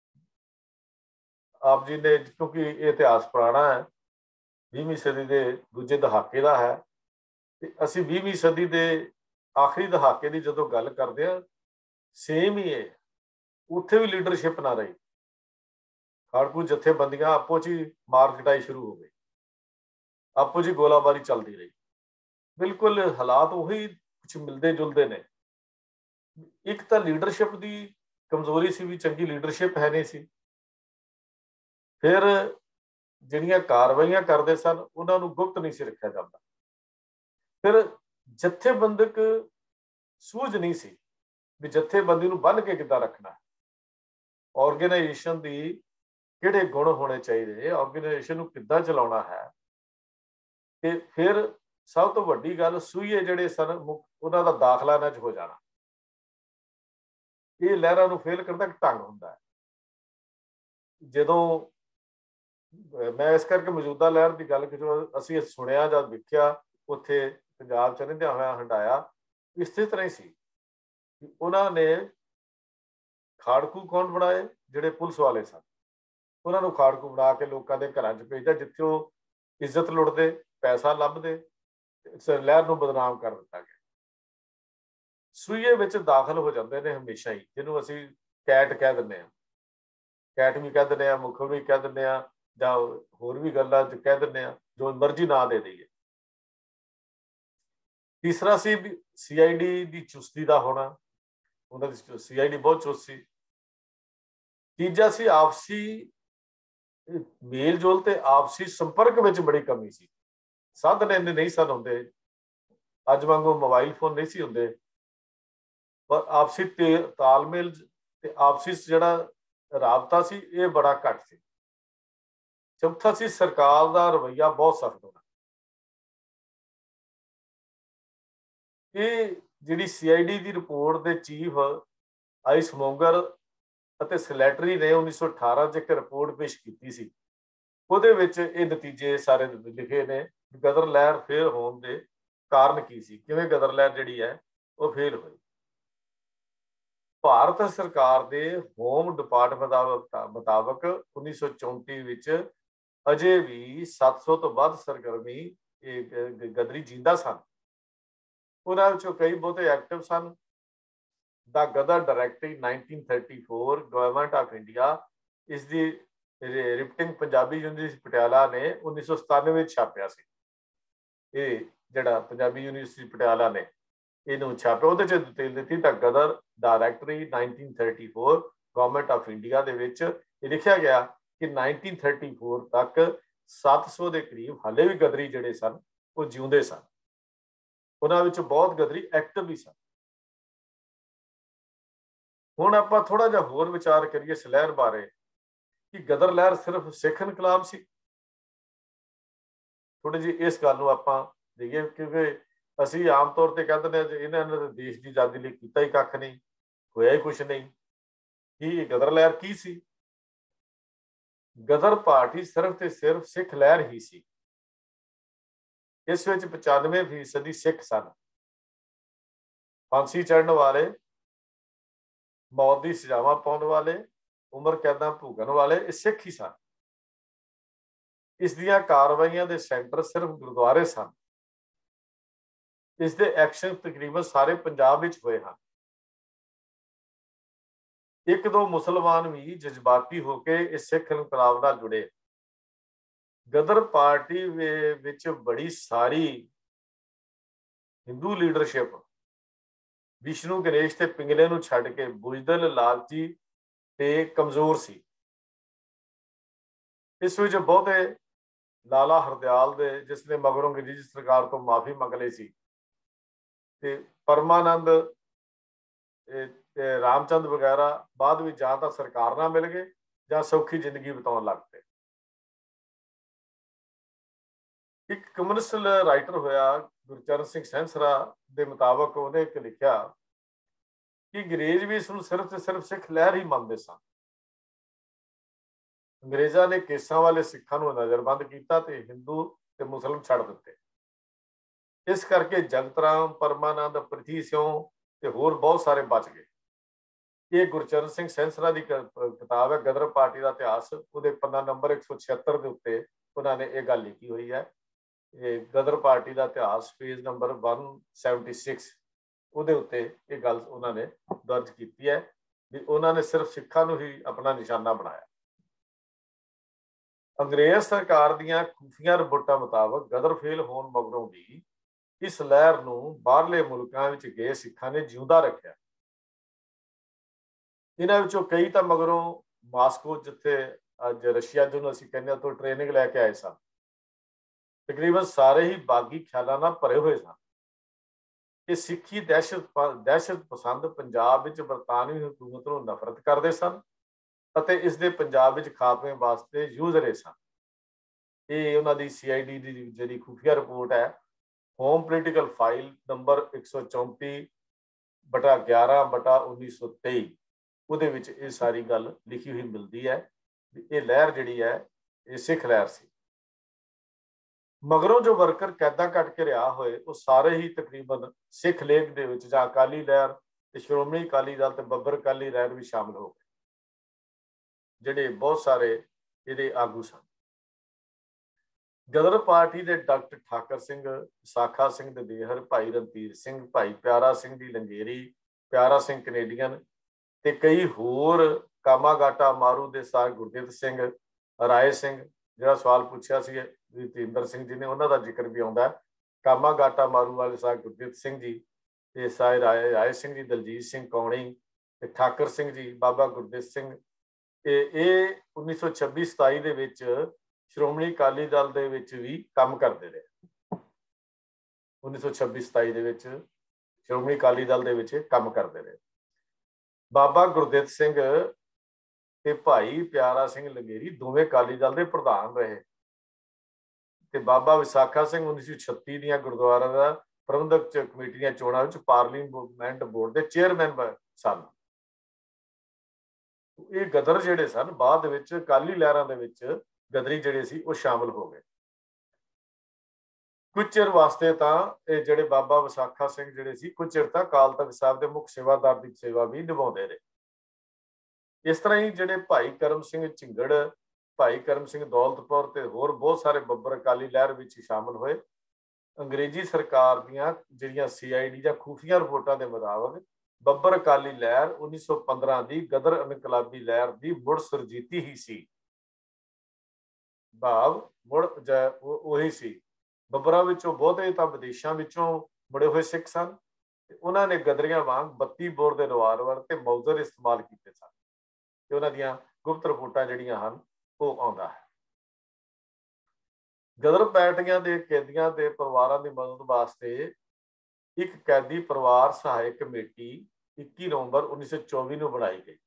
ਆਪ ਜੀ ਨੇ, ਕਿਉਂਕਿ ਇਹ ਇਤਿਹਾਸ ਪੁਰਾਣਾ ਹੈ, ਵੀਹਵੀਂ ਸਦੀ ਦੇ ਦੂਜੇ ਦਹਾਕੇ ਦਾ ਹੈ, ਤੇ ਅਸੀਂ ਵੀਹਵੀਂ ਸਦੀ ਦੇ ਆਖਰੀ ਦਹਾਕੇ ਦੀ ਜਦੋਂ ਗੱਲ ਕਰਦੇ ਹਾਂ, ਸੇਮ ਹੀ ਹੈ, ਉੱਥੇ ਵੀ ਲੀਡਰਸ਼ਿਪ ਨਾ ਰਹੀ। ਖਾੜਕੂ ਜਥੇਬੰਦੀਆਂ ਆਪੋ ਚ ਹੀ ਮਾਰ ਕਟਾਈ ਸ਼ੁਰੂ ਹੋ ਗਈ, ਆਪੋ ਚ ਗੋਲਾਬਾਰੀ ਚੱਲਦੀ ਰਹੀ। ਬਿਲਕੁਲ ਹਾਲਾਤ ਉਹੀ ਕੁਝ ਮਿਲਦੇ ਜੁਲਦੇ ਨੇ। ਇੱਕ ਤਾਂ ਲੀਡਰਸ਼ਿਪ ਦੀ ਕਮਜ਼ੋਰੀ ਸੀ, ਵੀ ਚੰਗੀ ਲੀਡਰਸ਼ਿਪ ਹੈ ਨਹੀਂ ਸੀ। ਫਿਰ ਜਿਹੜੀਆਂ ਕਾਰਵਾਈਆਂ ਕਰਦੇ ਸਨ ਉਹਨਾਂ ਨੂੰ ਗੁਪਤ ਨਹੀਂ ਸੀ ਰੱਖਿਆ ਜਾਂਦਾ। ਫਿਰ ਜਥੇਬੰਦਕ ਸੂਝ ਨਹੀਂ ਸੀ ਵੀ ਜਥੇਬੰਦੀ ਨੂੰ ਬੰਨ੍ਹ ਕੇ ਕਿੱਦਾਂ ਰੱਖਣਾ ਹੈ, ਆਰਗੇਨਾਈਜੇਸ਼ਨ ਦੀ ਕਿਹੜੇ ਗੁਣ ਹੋਣੇ ਚਾਹੀਦੇ, ਆਰਗੇਨਾਈਜੇਸ਼ਨ ਨੂੰ ਕਿੱਦਾਂ ਚਲਾਉਣਾ ਹੈ। ਤੇ ਫਿਰ ਸਭ ਤੋਂ ਵੱਡੀ ਗੱਲ, ਸੂਈਏ ਜਿਹੜੇ ਸਨ ਉਹਨਾਂ ਦਾ ਦਾਖਲਾ ਇਹਨਾਂ 'ਚ ਹੋ ਜਾਣਾ। ਇਹ ਲਹਿਰਾਂ ਨੂੰ ਫੇਲ ਕਰਨ ਦਾ ਇੱਕ ਢੰਗ ਹੁੰਦਾ ਹੈ। ਜਦੋਂ ਮੈਂ ਇਸ ਕਰਕੇ ਮੌਜੂਦਾ ਲਹਿਰ ਦੀ ਗੱਲ ਜਦੋਂ ਅਸੀਂ ਸੁਣਿਆ ਜਾਂ ਵੇਖਿਆ ਉੱਥੇ ਪੰਜਾਬ 'ਚ ਰਹਿੰਦਿਆਂ ਹੋਇਆ ਹੰਡਾਇਆ, ਇਸੇ ਤਰ੍ਹਾਂ ਹੀ ਸੀ। ਉਹਨਾਂ ਨੇ ਖਾੜਕੂ ਕੌਣ ਬਣਾਏ? ਜਿਹੜੇ ਪੁਲਿਸ ਵਾਲੇ ਸਨ, ਉਹਨਾਂ ਨੂੰ ਖਾੜਕੂ ਬਣਾ ਕੇ ਲੋਕਾਂ ਦੇ ਘਰਾਂ 'ਚ ਭੇਜਿਆ, ਜਿੱਥੇ ਉਹ ਇੱਜ਼ਤ ਲੁੱਟਦੇ, ਪੈਸਾ ਲੱਭਦੇ, ਲਹਿਰ ਨੂੰ ਬਦਨਾਮ ਕਰ ਦਿੱਤਾ ਗਿਆ। ਸੂਈਏ ਵਿੱਚ ਦਾਖਲ ਹੋ ਜਾਂਦੇ ਨੇ ਹਮੇਸ਼ਾ ਹੀ, ਜਿਹਨੂੰ ਅਸੀਂ ਕੈਟ ਕਹਿ ਦਿੰਦੇ ਹਾਂ, ਕੈਟ ਵੀ ਕਹਿ ਦਿੰਦੇ ਹਾਂ, ਮੁੱਖ ਵੀ ਕਹਿ ਦਿੰਦੇ ਹਾਂ, ਜਾਂ ਹੋਰ ਵੀ ਗੱਲਾਂ ਕਹਿ ਦਿੰਦੇ ਹਾਂ, ਜੋ ਮਰਜ਼ੀ ਨਾਂ ਦੇ ਦਈਏ। ਤੀਸਰਾ ਸੀ ਸੀ ਆਈ ਡੀ ਦੀ ਚੁਸਤੀ ਦਾ ਹੋਣਾ, ਉਹਨਾਂ ਦੀ ਸੀ ਆਈ ਡੀ ਬਹੁਤ ਚੁਸਤ ਸੀ। ਤੀਜਾ ਸੀ ਆਪਸੀ ਮੇਲ ਜੋਲ ਤੇ ਆਪਸੀ ਸੰਪਰਕ ਵਿੱਚ ਬੜੀ ਕਮੀ ਸੀ। ਸਾਧਨ ਇੰਨੇ ਨਹੀਂ ਸਨ ਹੁੰਦੇ, ਅੱਜ ਵਾਂਗੂ ਮੋਬਾਈਲ ਫੋਨ ਨਹੀਂ ਸੀ ਹੁੰਦੇ, ਪਰ ਆਪਸੀ ਤੇ ਤਾਲਮੇਲ ਤੇ ਆਪਸੀ ਜਿਹੜਾ ਰਾਬਤਾ ਸੀ ਇਹ ਬੜਾ ਘੱਟ ਸੀ। ਚੌਥਾ ਸੀ ਸਰਕਾਰ ਦਾ ਰਵੱਈਆ ਬਹੁਤ ਸਖਤ ਹੋਣਾ। ਇਹ ਜਿਹੜੀ ਸੀ ਆਈ ਡੀ ਦੀ ਰਿਪੋਰਟ ਦੇ ਚੀਫ ਆਈਸ ਮੋਂਗਰ ਅਤੇ ਸਲੈਟਰੀ ਨੇ ਉੱਨੀ ਸੌ ਅਠਾਰਾਂ 'ਚ ਇੱਕ ਰਿਪੋਰਟ ਪੇਸ਼ ਕੀਤੀ ਸੀ। ਉਹਦੇ ਵਿੱਚ ਇਹ ਨਤੀਜੇ ਸਾਰੇ ਲਿਖੇ ਨੇ, ਗਦਰ ਲਹਿਰ ਫੇਲ ਹੋਣ ਦੇ ਕਾਰਨ ਕੀ ਸੀ, ਕਿਵੇਂ ਗਦਰ ਲਹਿਰ ਜਿਹੜੀ ਹੈ ਉਹ ਫੇਲ ਹੋਈ। ਭਾਰਤ ਸਰਕਾਰ ਦੇ ਹੋਮ ਡਿਪਾਰਟਮੈਂਟ ਮੁਤਾਬਕ ਉੱਨੀ ਸੌ ਚੌਂਤੀ ਵਿੱਚ ਅਜੇ ਵੀ ਸੱਤ ਸੌ ਤੋਂ ਵੱਧ ਸਰਗਰਮੀ ਗਦਰੀ ਜਿੰਦਾ ਸਨ। ਉਹਨਾਂ ਵਿੱਚੋਂ ਕਈ ਬਹੁਤੇ ਐਕਟਿਵ ਸਨ। ਦਾ Ghadar directory nineteen thirty four government of India, ਇਸ ਦੀ ਰਿਪਟਿੰਗ ਪੰਜਾਬੀ ਯੂਨੀਵਰਸਿਟੀ ਪਟਿਆਲਾ ਨੇ ਉੱਨੀ ਸੌ ਸਤਾਨਵੇਂ ਵਿੱਚ ਛਾਪਿਆ ਸੀ। ਇਹ ਜਿਹੜਾ ਪੰਜਾਬੀ ਯੂਨੀਵਰਸਿਟੀ ਪਟਿਆਲਾ ਨੇ ਇਹਨੂੰ ਛਾਪਿਆ, ਉਹਦੇ 'ਚ ਡਿਟੇਲ ਦਿੱਤੀ। ਤਾਂ Ghadar directory nineteen thirty four government of India ਦੇ ਵਿੱਚ ਇਹ ਲਿਖਿਆ ਗਿਆ ਕਿ ਨਾਈਨਟੀਨ ਥਰਟੀ ਫੋਰ ਤੱਕ ਸੱਤ ਸੌ ਦੇ ਕਰੀਬ ਹਾਲੇ ਵੀ ਗਦਰੀ ਜਿਹੜੇ ਸਨ ਉਹ ਜਿਉਂਦੇ ਸਨ। ਉਹਨਾਂ ਵਿੱਚ ਬਹੁਤ ਗਦਰੀ ਐਕਟਿਵ ਵੀ ਸਨ। ਹੁਣ ਆਪਾਂ ਥੋੜਾ ਜਿਹਾ ਹੋਰ ਵਿਚਾਰ ਕਰੀਏ ਇਸ ਲਹਿਰ ਬਾਰੇ ਕਿ ਗਦਰ ਲਹਿਰ ਸਿਰਫ ਸਿੱਖ ਇਨਕਲਾਬ ਸੀ। ਥੋੜੀ ਜਿਹੀ ਇਸ ਗੱਲ ਨੂੰ ਆਪਾਂ ਦੇਖੀਏ, ਕਿਉਂਕਿ ਅਸੀਂ ਆਮ ਤੌਰ ਤੇ ਕਹਿੰਦੇ ਨੇ ਇਹਨਾਂ ਨੇ ਦੇਸ਼ ਦੀ ਆਜ਼ਾਦੀ ਲਈ ਕੀਤਾ ਹੀ ਕੱਖ ਨਹੀਂ, ਹੋਇਆ ਹੀ ਕੁਛ ਨਹੀਂ। ਕੀ ਗਦਰ ਲਹਿਰ ਕੀ ਸੀ? ਗਦਰ ਪਾਰਟੀ ਸਿਰਫ ਤੇ ਸਿਰਫ ਸਿੱਖ ਲਹਿਰ ਹੀ ਸੀ। ਇਸ ਵਿੱਚ ਪਚਾਨਵੇਂ ਫੀਸਦੀ ਸਿੱਖ ਸਨ। ਫਾਂਸੀ ਚੜ੍ਹਨ ਵਾਲੇ, ਮੌਤ ਦੀ ਸਜ਼ਾਵਾਂ ਪਾਉਣ ਵਾਲੇ, ਉਮਰ ਕੈਦਾਂ ਭੁਗਤਣ ਵਾਲੇ ਇਹ ਸਿੱਖ ਹੀ ਸਨ। ਇਸ ਦੀਆਂ ਕਾਰਵਾਈਆਂ ਦੇ ਸੈਂਟਰ ਸਿਰਫ ਗੁਰਦੁਆਰੇ ਸਨ। ਇਸ ਦੇ ਐਕਸ਼ਨ ਤਕਰੀਬਨ ਸਾਰੇ ਪੰਜਾਬ ਵਿੱਚ ਹੋਏ ਹਨ। ਇੱਕ ਦੋ ਮੁਸਲਮਾਨ ਵੀ ਜਜ਼ਬਾਤੀ ਹੋ ਕੇ ਇਸ ਸਿੱਖ ਇਨਕਲਾਬ ਨਾਲ ਜੁੜੇ। ਗਦਰ ਪਾਰਟੀ ਵਿੱਚ ਬੜੀ ਸਾਰੀ ਹਿੰਦੂ ਲੀਡਰਸ਼ਿਪ ਵਿਸ਼ਨੂੰ ਗਣੇਸ਼ ਤੇ ਪਿੰਗਲੇ ਨੂੰ ਛੱਡ ਕੇ ਬੁਜ਼ਦਿਲ, ਲਾਲਚੀ ਤੇ ਕਮਜ਼ੋਰ ਸੀ। ਇਸ ਵਿੱਚ ਬਹੁਤੇ लाला हरदयाल दे जिसने मगरों अंग्रेजी सरकार तो माफ़ी मंग ली सी ते परमानंद रामचंद वगैरह बाद में जां तां सरकार नाल मिल गए जां सौखी जिंदगी बिताउण लग पे। एक कम्युनिस्ट राइटर होया गुरचरण सिंह सैंसरा के मुताबिक उन्हें एक लिखा कि अंग्रेज भी इसनूं सिर्फ ते सिर्फ सिख लहर ही मानते सन। अंग्रेज़ों ने केसां वाले सिखां नूं नज़रबंद किया ते हिंदू ते मुसलम छड़ दिते। इस करके जगत राम, परमानंद, पृथ्वी सिंह ते होर बहुत सारे बच गए। ये गुरचरण सिंह सैंसरा की किताब है गदर पार्टी का इतिहास, उहदे पन्ना नंबर एक सौ छिहत्तर के उत्ते उन्होंने ये गल लिखी हुई है। ये गदर पार्टी का इतिहास page number one seventy six उहदे उत्ते ये गल उन्होंने दर्ज की है भी उन्होंने सिर्फ सिखां नूं ही अपना निशाना बनाया। अंग्रेज सरकार दीआं खुफिया रिपोर्टां मुताबक गदर फेल होण मगरों भी इस लहर नूं बाहरले मुल्कां विच गए सिखां ने जिउंदा रखिया। इन्हां विचों कई तां मगरों मास्को जिथे अज रशिया जिन्होंने असीं कहने तो ट्रेनिंग लैके आए सन। तकरीबन सारे ही बागी ख्यालों नाल भरे हुए सन कि सिक्खी दहशत दहशत पसंद पंजाब विच बरतानवी हुकूमत नूं नफरत करते सन ਅਤੇ ਇਸ ਦੇ ਪੰਜਾਬ ਵਿੱਚ ਖਾਤਮੇ ਵਾਸਤੇ ਯੂਜ਼ ਰਹੇ ਸਨ। ਇਹ ਉਹਨਾਂ ਦੀ ਸੀ ਆਈ ਡੀ ਦੀ ਜਿਹੜੀ ਖੁਫੀਆ ਰਿਪੋਰਟ ਹੈ ਹੋਮ ਪੋਲੀਟੀਕਲ ਫਾਈਲ ਨੰਬਰ ਇੱਕ ਸੌ ਚੌਂਤੀ ਬਟਾ ਗਿਆਰਾਂ ਬਟਾ ਉੱਨੀ ਸੌ ਤੇਈ ਉਹਦੇ ਵਿੱਚ ਇਹ ਸਾਰੀ ਗੱਲ ਲਿਖੀ ਹੋਈ ਮਿਲਦੀ ਹੈ ਵੀ ਇਹ ਲਹਿਰ ਜਿਹੜੀ ਹੈ ਇਹ ਸਿੱਖ ਲਹਿਰ ਸੀ। ਮਗਰੋਂ ਜੋ ਵਰਕਰ ਕੈਦਾਂ ਕੱਟ ਕੇ ਰਿਹਾ ਹੋਏ ਉਹ ਸਾਰੇ ਹੀ ਤਕਰੀਬਨ ਸਿੱਖ ਲੇਗ ਦੇ ਵਿੱਚ ਜਾਂ ਅਕਾਲੀ ਲਹਿਰ ਤੇ ਸ਼੍ਰੋਮਣੀ ਅਕਾਲੀ ਦਲ ਤੇ ਬੱਬਰ ਅਕਾਲੀ ਲਹਿਰ ਵੀ ਸ਼ਾਮਲ ਹੋ ਗਏ ਜਿਹੜੇ ਬਹੁਤ ਸਾਰੇ ਇਹਦੇ ਆਗੂ ਸਨ। ਗਦਰ ਪਾਰਟੀ ਦੇ ਡਾਕਟਰ ਠਾਕਰ ਸਿੰਘ, ਸਾਖਾ ਸਿੰਘ ਦੇ ਦੇਹਰ, ਭਾਈ ਰਣਧੀਰ ਸਿੰਘ, ਭਾਈ ਪਿਆਰਾ ਸਿੰਘ ਦੀ ਲੰਗੇਰੀ, ਪਿਆਰਾ ਸਿੰਘ ਕੈਨੇਡੀਅਨ ਤੇ ਕਈ ਹੋਰ ਕਾਮਾਗਾਟਾ ਮਾਰੂ ਦੇ ਸਾਰ ਗੁਰਦਿੱਤ ਸਿੰਘ, ਰਾਏ ਸਿੰਘ ਜਿਹੜਾ ਸਵਾਲ ਪੁੱਛਿਆ ਸੀ ਜਤਿੰਦਰ ਸਿੰਘ ਜੀ ਨੇ ਉਹਨਾਂ ਦਾ ਜ਼ਿਕਰ ਵੀ ਆਉਂਦਾ। ਕਾਮਾਗਾਟਾ ਮਾਰੂ ਵਾਲੇ ਸਾਰ ਗੁਰਦਿੱਤ ਸਿੰਘ ਜੀ ਤੇ ਸਾਰ ਰਾਏ ਰਾਏ ਸਿੰਘ ਜੀ, ਦਲਜੀਤ ਸਿੰਘ ਕੌਣੀ ਤੇ ਠਾਕਰ ਸਿੰਘ ਜੀ, ਬਾਬਾ ਗੁਰਦਿੱਤ ਸਿੰਘ ਇਹ ਉੱਨੀ ਸੌ ਛੱਬੀ ਸਤਾਈ ਦੇ ਵਿੱਚ ਸ਼੍ਰੋਮਣੀ ਅਕਾਲੀ ਦਲ ਦੇ ਵਿੱਚ ਵੀ ਕੰਮ ਕਰਦੇ ਰਹੇ। ਉੱਨੀ ਸੌ ਛੱਬੀ ਸਤਾਈ ਦੇ ਵਿੱਚ ਸ਼੍ਰੋਮਣੀ ਅਕਾਲੀ ਦਲ ਦੇ ਵਿੱਚ ਕੰਮ ਕਰਦੇ ਰਹੇ। ਬਾਬਾ ਗੁਰਦਿੱਤ ਸਿੰਘ ਤੇ ਭਾਈ ਪਿਆਰਾ ਸਿੰਘ ਲੰਗੇਰੀ ਦੋਵੇਂ ਅਕਾਲੀ ਦਲ ਦੇ ਪ੍ਰਧਾਨ ਰਹੇ ਤੇ ਬਾਬਾ ਵਿਸਾਖਾ ਸਿੰਘ ਉੱਨੀ ਸੌ ਛੱਤੀ ਦੀਆਂ ਗੁਰਦੁਆਰਾ ਦਾ ਪ੍ਰਬੰਧਕ ਕਮੇਟੀ ਦੀਆਂ ਚੋਣਾਂ ਵਿੱਚ ਪਾਰਲੀਮੈਂਟ ਬੋਰਡ ਦੇ ਚੇਅਰਮੈਨ ਸਨ। ਇਹ ਗਦਰ ਜਿਹੜੇ ਸਨ ਬਾਅਦ ਵਿੱਚ ਅਕਾਲੀ ਲਹਿਰਾਂ ਦੇ ਵਿੱਚ ਗਦਰੀ ਜਿਹੜੇ ਸੀ ਉਹ ਸ਼ਾਮਲ ਹੋ ਗਏ। ਕੁਝ ਚਿਰ ਵਾਸਤੇ ਤਾਂ ਇਹ ਜਿਹੜੇ ਬਾਬਾ ਵਿਸਾਖਾ ਸਿੰਘ ਜਿਹੜੇ ਸੀ ਕੁਝ ਚਿਰ ਤੱਕ ਅਕਾਲ ਤਖਤ ਸਾਹਿਬ ਦੇ ਮੁੱਖ ਸੇਵਾਦਾਰ ਦੀ ਸੇਵਾ ਵੀ ਨਿਭਾਉਂਦੇ ਰਹੇ। ਇਸ ਤਰ੍ਹਾਂ ਹੀ ਜਿਹੜੇ ਭਾਈ ਕਰਮ ਸਿੰਘ ਝਿੰਗੜ, ਭਾਈ ਕਰਮ ਸਿੰਘ ਦੌਲਤਪੁਰ ਤੇ ਹੋਰ ਬਹੁਤ ਸਾਰੇ ਬੱਬਰ ਅਕਾਲੀ ਲਹਿਰ ਵਿੱਚ ਸ਼ਾਮਲ ਹੋਏ। ਅੰਗਰੇਜ਼ੀ ਸਰਕਾਰ ਦੀਆਂ ਜਿਹੜੀਆਂ ਸੀ ਆਈ ਡੀ ਜਾਂ ਖੂਫੀਆ ਰਿਪੋਰਟਾਂ ਦੇ ਮੁਤਾਬਕ ਬੱਬਰ ਅਕਾਲੀ ਲਹਿਰ ਉੱਨੀ ਸੌ ਪੰਦਰਾਂ ਦੀ ਗਦਰ ਇਨਕਲਾਬੀ ਲਹਿਰ ਦੀ ਮੁੜ ਸੁਰਜੀਤੀ ਹੀ ਸੀ। ਭਾਵ ਮੁੜ ਉਹੀ ਸੀ। ਬੱਬਰਾਂ ਵਿੱਚੋਂ ਬਹੁਤੇ ਤਾਂ ਵਿਦੇਸ਼ਾਂ ਵਿੱਚੋਂ ਮੁੜੇ ਹੋਏ ਸਿੱਖ ਸਨ ਤੇ ਉਹਨਾਂ ਨੇ ਗਦਰੀਆਂ ਵਾਂਗ ਬੱਤੀ ਬੋਰ ਦੇ ਰਿਵਾਲਵਰ ਤੇ ਮੌਜ਼ਰ ਇਸਤੇਮਾਲ ਕੀਤੇ ਸਨ ਤੇ ਉਹਨਾਂ ਦੀਆਂ ਗੁਪਤ ਰਿਪੋਰਟਾਂ ਜਿਹੜੀਆਂ ਹਨ ਉਹ ਆਉਂਦਾ ਹੈ। ਗਦਰ ਪਾਰਟੀਆਂ ਦੇ ਕੈਦੀਆਂ ਦੇ ਪਰਿਵਾਰਾਂ ਦੀ ਮਦਦ ਵਾਸਤੇ ਇੱਕ ਕੈਦੀ ਪਰਿਵਾਰ ਸਹਾਇਕ ਕਮੇਟੀ ਇੱਕੀ ਨਵੰਬਰ ਉੱਨੀ ਸੌ ਚੌਵੀ ਨੂੰ ਬਣਾਈ ਗਈ।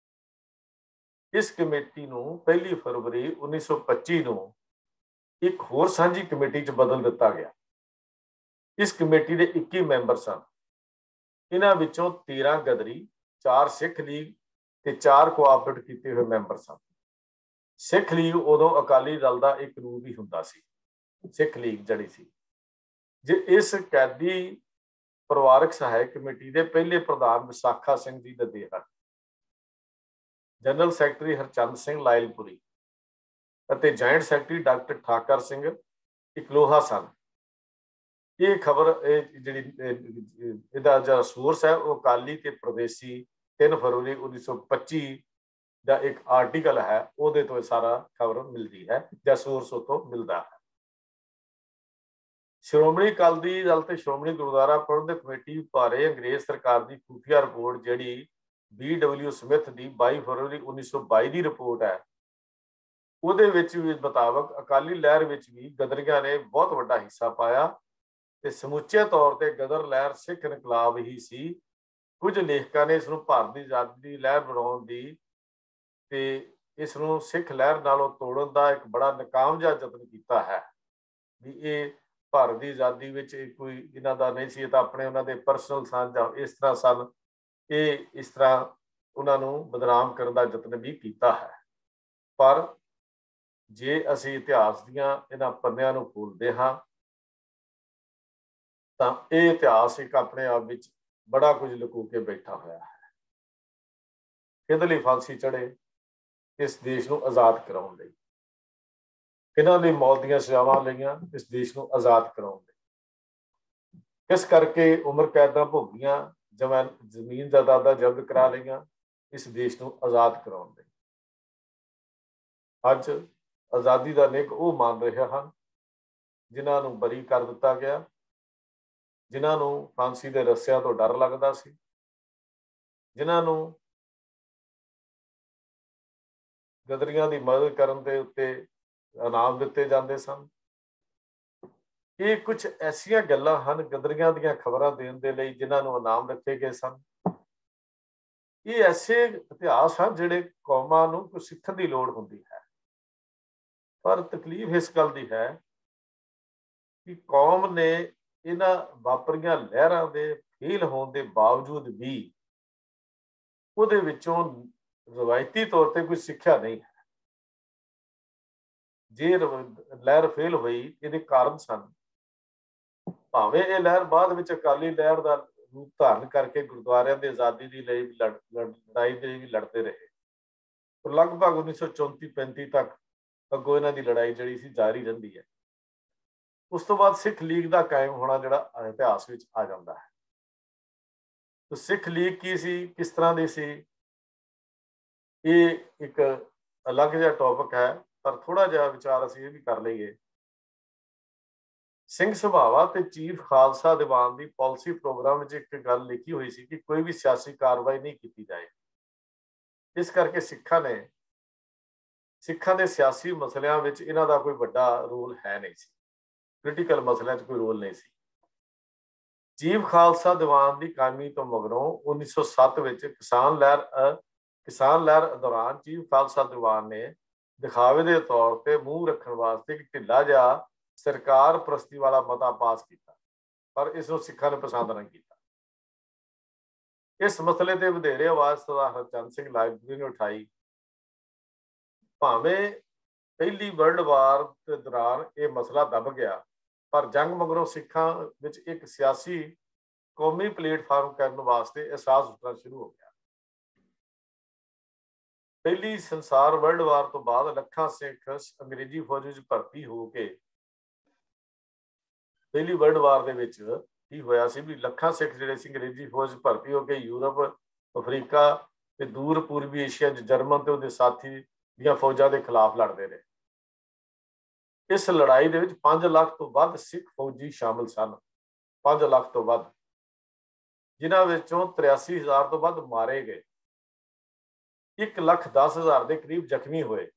ਇਸ ਕਮੇਟੀ ਨੂੰ ਪਹਿਲੀ ਫਰਵਰੀ ਉੱਨੀ ਸੌ ਪੱਚੀ ਨੂੰ ਇੱਕ ਹੋਰ ਸਾਂਝੀ ਕਮੇਟੀ 'ਚ ਬਦਲ ਦਿੱਤਾ ਗਿਆ। ਇਸ ਕਮੇਟੀ ਦੇ ਇੱਕੀ ਮੈਂਬਰ ਸਨ। ਇਹਨਾਂ ਵਿੱਚੋਂ ਤੇਰਾਂ ਗਦਰੀ, ਚਾਰ ਸਿੱਖ ਲੀਗ ਤੇ ਚਾਰ ਕੋਆਪਰੇਟ ਕੀਤੇ ਹੋਏ ਮੈਂਬਰ ਸਨ। ਸਿੱਖ ਲੀਗ ਉਦੋਂ ਅਕਾਲੀ ਦਲ ਦਾ ਇੱਕ ਰੂਪ ਹੀ ਹੁੰਦਾ ਸੀ। ਸਿੱਖ ਲੀਗ ਜਿਹੜੀ ਸੀ ਜੇ ਇਸ ਕੈਦੀ ਪਰਿਵਾਰਕ ਸਹਾਇਕ ਕਮੇਟੀ ਦੇ ਪਹਿਲੇ ਪ੍ਰਧਾਨ ਵਿਸਾਖਾ ਸਿੰਘ ਜੀ ਦੇ ਹਨ। ਜਨਰਲ ਸੈਕਟਰੀ ਹਰਚੰਦ ਸਿੰਘ ਲਾਇਲਪੁਰੀ ਅਤੇ joint secretary doctor Thakar Singh Ikloha ਸਨ। ਇਹ ਖਬਰ ਇਹ ਜਿਹੜੀ ਇਹਦਾ ਜਿਹੜਾ ਸੋਰਸ ਹੈ ਉਹ ਅਕਾਲੀ ਤੇ ਪ੍ਰਦੇਸੀ ਤਿੰਨ ਫਰਵਰੀ ਉੱਨੀ ਸੌ ਪੱਚੀ ਦਾ ਇੱਕ ਆਰਟੀਕਲ ਹੈ ਉਹਦੇ ਤੋਂ ਸਾਰਾ ਖਬਰ ਮਿਲਦੀ ਹੈ ਜਾਂ ਸੋਰਸ ਉਤੋਂ ਮਿਲਦਾ ਹੈ। ਸ਼੍ਰੋਮਣੀ ਅਕਾਲੀ ਦਲ ਤੇ ਸ਼੍ਰੋਮਣੀ ਗੁਰਦੁਆਰਾ ਪ੍ਰਬੰਧਕ ਕਮੇਟੀ ਬਾਰੇ ਅੰਗਰੇਜ਼ ਸਰਕਾਰ ਦੀ ਖੂਫੀਆ ਰਿਪੋਰਟ ਜਿਹੜੀ ਬੀ ਡਬਲਿਊ ਸਮਿਥ ਦੀ ਬਾਈ ਫਰਵਰੀ ਉੱਨੀ ਸੌ ਬਾਈ ਦੀ ਰਿਪੋਰਟ ਹੈ ਉਹਦੇ ਵਿੱਚ ਵੀ ਮੁਤਾਬਕ ਅਕਾਲੀ ਲਹਿਰ ਵਿੱਚ ਵੀ ਗਦਰੀਆਂ ਨੇ ਬਹੁਤ ਵੱਡਾ ਹਿੱਸਾ ਪਾਇਆ ਤੇ ਸਮੁੱਚੇ ਤੌਰ ਤੇ ਗਦਰ ਲਹਿਰ ਸਿੱਖ ਇਨਕਲਾਬ ਹੀ ਸੀ। ਕੁਝ ਲੇਖਕਾਂ ਨੇ ਇਸ ਨੂੰ ਭਾਰਤ ਦੀ ਆਜ਼ਾਦੀ ਦੀ ਲਹਿਰ ਬਣਾਉਣ ਦੀ ਤੇ ਇਸ ਨੂੰ ਸਿੱਖ ਲਹਿਰ ਨਾਲੋਂ ਤੋੜਨ ਦਾ ਇੱਕ ਬੜਾ ਨਾਕਾਮਯਾਬ ਯਤਨ ਕੀਤਾ ਹੈ ਵੀ ਇਹ ਭਾਰਤ ਦੀ ਆਜ਼ਾਦੀ ਵਿੱਚ ਕੋਈ ਇਹਨਾਂ ਦਾ ਨਹੀਂ ਸੀ, ਇਹ ਤਾਂ ਆਪਣੇ ਉਹਨਾਂ ਦੇ ਪਰਸਨਲ ਸਨ ਜਾਂ ਇਸ ਤਰ੍ਹਾਂ ਸਨ। ਇਹ ਇਸ ਤਰ੍ਹਾਂ ਉਹਨਾਂ ਨੂੰ ਬਦਨਾਮ ਕਰਨ ਦਾ ਯਤਨ ਵੀ ਕੀਤਾ ਹੈ। ਪਰ ਜੇ ਅਸੀਂ ਇਤਿਹਾਸ ਦੀਆਂ ਇਹਨਾਂ ਪੰਨਿਆਂ ਨੂੰ ਖੋਲ੍ਹਦੇ ਹਾਂ ਤਾਂ ਇਹ ਇਤਿਹਾਸ ਇੱਕ ਆਪਣੇ ਆਪ ਵਿੱਚ ਬੜਾ ਕੁਝ ਲੁਕੋ ਕੇ ਬੈਠਾ ਹੋਇਆ ਹੈ। ਕਿਹਦੇ ਲਈ ਫਾਂਸੀ ਚੜ੍ਹੇ? ਇਸ ਦੇਸ਼ ਨੂੰ ਆਜ਼ਾਦ ਕਰਾਉਣ ਲਈ। ਕਿਹਨਾਂ ਲਈ ਮੌਤ ਦੀਆਂ ਸਜ਼ਾਵਾਂ ਲਈਆਂ? ਇਸ ਦੇਸ਼ ਨੂੰ ਆਜ਼ਾਦ ਕਰਾਉਣ ਲਈ। ਕਿਸ ਕਰਕੇ ਉਮਰ ਕੈਦਾਂ ਭੋਗੀਆਂ, ਜਮਾਂ ਜ਼ਮੀਨ ਜਾਇਦਾਦਾਂ ਜ਼ਬਤ ਕਰਾ ਲਈਆਂ? ਇਸ ਦੇਸ਼ ਨੂੰ ਆਜ਼ਾਦ ਕਰਾਉਣ ਲਈ। ਅੱਜ ਆਜ਼ਾਦੀ ਦਾ ਨਿੱਘ ਉਹ ਮੰਨ ਰਹੇ ਹਨ ਜਿਨ੍ਹਾਂ ਨੂੰ ਬਰੀ ਕਰ ਦਿੱਤਾ ਗਿਆ, ਜਿਨ੍ਹਾਂ ਨੂੰ ਫਾਂਸੀ ਦੇ ਰੱਸਿਆਂ ਤੋਂ ਡਰ ਲੱਗਦਾ ਸੀ, ਜਿਨ੍ਹਾਂ ਨੂੰ ਗਦਰੀਆਂ ਦੀ ਮਦਦ ਕਰਨ ਦੇ ਉੱਤੇ ਇਨਾਮ ਦਿੱਤੇ ਜਾਂਦੇ ਸਨ। ਇਹ ਕੁਝ ਐਸੀਆਂ ਗੱਲਾਂ ਹਨ ਗਦਰੀਆਂ ਦੀਆਂ ਖਬਰਾਂ ਦੇਣ ਦੇ ਲਈ ਜਿਨ੍ਹਾਂ ਨੂੰ ਇਨਾਮ ਦਿੱਤੇ ਗਏ ਸਨ। ਇਹ ਐਸੇ ਇਤਿਹਾਸ ਹਨ ਜਿਹੜੇ ਕੌਮਾਂ ਨੂੰ ਕੁਝ ਸਿੱਖਣ ਦੀ ਲੋੜ ਹੁੰਦੀ ਹੈ। ਪਰ ਤਕਲੀਫ ਇਸ ਗੱਲ ਦੀ ਹੈ ਕਿ ਕੌਮ ਨੇ ਇਹਨਾਂ ਵਾਪਰੀਆਂ ਲਹਿਰਾਂ ਦੇ ਫੇਲ ਹੋਣ ਦੇ ਬਾਵਜੂਦ ਵੀ ਉਹਦੇ ਵਿੱਚੋਂ ਰਵਾਇਤੀ ਤੌਰ ਤੇ ਕੋਈ ਸਿੱਖਿਆ ਨਹੀਂ ਹੈ। ਜੇ ਲਹਿਰ ਫੇਲ ਹੋਈ ਇਹਦੇ ਕਾਰਨ ਸਨ। ਭਾਵੇਂ ਇਹ ਲਹਿਰ ਬਾਅਦ ਵਿੱਚ ਅਕਾਲੀ ਲਹਿਰ ਦਾ ਰੂਪ ਧਾਰਨ ਕਰਕੇ ਗੁਰਦੁਆਰਿਆਂ ਦੀ ਆਜ਼ਾਦੀ ਦੀ ਲਈ ਲੜਾਈ ਦੇ ਵੀ ਲੜਦੇ ਰਹੇ। ਲਗਭਗ ਉੱਨੀ ਸੌ ਚੌਂਤੀ ਪੈਂਤੀ ਤੱਕ ਅੱਗੋਂ ਇਹਨਾਂ ਦੀ ਲੜਾਈ ਜਿਹੜੀ ਸੀ ਜਾਰੀ ਰਹਿੰਦੀ ਹੈ। ਉਸ ਤੋਂ ਬਾਅਦ ਸਿੱਖ ਲੀਗ ਦਾ ਕਾਇਮ ਹੋਣਾ ਜਿਹੜਾ ਇਤਿਹਾਸ ਵਿੱਚ ਆ ਜਾਂਦਾ ਹੈ। ਤਾਂ ਸਿੱਖ ਲੀਗ ਕੀ ਸੀ, ਕਿਸ ਤਰ੍ਹਾਂ ਦੀ ਸੀ, ਇਹ ਇੱਕ ਅਲੱਗ ਜਿਹਾ ਟੌਪਿਕ ਹੈ। ਪਰ ਥੋੜਾ ਜਿਹਾ ਵਿਚਾਰ ਅਸੀਂ ਇਹ ਵੀ ਕਰ ਲਈਏ। ਸਿੰਘ ਸਭਾਵਾ ਤੇ ਚੀਫ ਖਾਲਸਾ ਦੀਵਾਨ ਦੀ ਪਾਲਿਸੀ ਪ੍ਰੋਗਰਾਮ ਵਿੱਚ ਇੱਕ ਗੱਲ ਲਿਖੀ ਹੋਈ ਸੀ ਕਿ ਕੋਈ ਵੀ ਸਿਆਸੀ ਕਾਰਵਾਈ ਨਹੀਂ ਕੀਤੀ ਜਾਏ। ਇਸ ਕਰਕੇ ਸਿੱਖਾਂ ਨੇ ਸਿੱਖਾਂ ਦੇ ਸਿਆਸੀ ਮਸਲਿਆਂ ਵਿੱਚ ਇਹਨਾਂ ਦਾ ਕੋਈ ਵੱਡਾ ਰੋਲ ਹੈ ਨਹੀਂ ਸੀ। ਪੋਲੀਟੀਕਲ ਮਸਲਿਆਂ 'ਚ ਕੋਈ ਰੋਲ ਨਹੀਂ ਸੀ। ਚੀਫ ਖਾਲਸਾ ਦੀਵਾਨ ਦੀ ਕਾਇਮੀ ਤੋਂ ਮਗਰੋਂ ਉੱਨੀ ਸੌ ਸੱਤ ਵਿੱਚ ਕਿਸਾਨ ਲਹਿਰ ਕਿਸਾਨ ਲਹਿਰ ਦੌਰਾਨ ਚੀਫ ਖਾਲਸਾ ਦੀਵਾਨ ਨੇ ਦਿਖਾਵੇ ਦੇ ਤੌਰ ਤੇ ਮੂੰਹ ਰੱਖਣ ਵਾਸਤੇ ਇੱਕ ਢਿੱਲਾ ਜਿਹਾ ਸਰਕਾਰ ਪ੍ਰਸਤੀ ਵਾਲਾ ਮਤਾ ਪਾਸ ਕੀਤਾ, ਪਰ ਇਸ ਨੂੰ ਸਿੱਖਾਂ ਨੇ ਪਸੰਦ ਨਹੀਂ ਕੀਤਾ। ਇਸ ਮਸਲੇ ਤੇ ਵਧੇਰੇ ਆਵਾਜ਼ ਸਰਦਾਰ ਹਰਚੰਦ ਸਿੰਘ ਲਾਇਬ੍ਰੇਰੀ ਨੇ ਉਠਾਈ। ਭਾਵੇਂ ਪਹਿਲੀ ਵਰਲਡ ਵਾਰ ਦੇ ਦੌਰਾਨ ਇਹ ਮਸਲਾ ਦਬ ਗਿਆ, ਪਰ ਜੰਗ ਮਗਰੋਂ ਸਿੱਖਾਂ ਵਿੱਚ ਇੱਕ ਸਿਆਸੀ ਕੌਮੀ ਪਲੇਟਫਾਰਮ ਕਰਨ ਵਾਸਤੇ ਅਹਿਸਾਸ ਉੱਠਣਾ ਸ਼ੁਰੂ ਹੋ ਗਿਆ। ਪਹਿਲੀ ਸੰਸਾਰ ਵਰਲਡ ਵਾਰ ਤੋਂ ਬਾਅਦ ਲੱਖਾਂ ਸਿੱਖ ਅੰਗਰੇਜ਼ੀ ਫੌਜ ਵਿੱਚ ਭਰਤੀ ਹੋ ਕੇ ਪਹਿਲੀ ਵਰਲਡ ਵਾਰ ਦੇ ਵਿੱਚ ਕੀ ਹੋਇਆ ਸੀ ਵੀ ਲੱਖਾਂ ਸਿੱਖ ਜਿਹੜੇ ਸੀ ਅੰਗਰੇਜ਼ੀ ਫੌਜ ਭਰਤੀ ਹੋ ਕੇ ਯੂਰਪ, ਅਫਰੀਕਾ ਤੇ ਦੂਰ ਪੂਰਬੀ ਏਸ਼ੀਆ 'ਚ ਜਰਮਨ ਤੇ ਉਹਦੇ ਸਾਥੀ ਦੀਆਂ ਫੌਜਾਂ ਦੇ ਖਿਲਾਫ ਲੜਦੇ ਰਹੇ। ਇਸ ਲੜਾਈ ਦੇ ਵਿੱਚ ਪੰਜ ਲੱਖ ਤੋਂ ਵੱਧ ਸਿੱਖ ਫੌਜੀ ਸ਼ਾਮਲ ਸਨ। ਪੰਜ ਲੱਖ ਤੋਂ ਵੱਧ, ਜਿਨ੍ਹਾਂ ਵਿੱਚੋਂ ਤਰਿਆਸੀ ਹਜ਼ਾਰ ਤੋਂ ਵੱਧ ਮਾਰੇ ਗਏ। ਇੱਕ ਲੱਖ ਦਸ ਹਜ਼ਾਰ ਦੇ ਕਰੀਬ ਜ਼ਖਮੀ ਹੋਏ।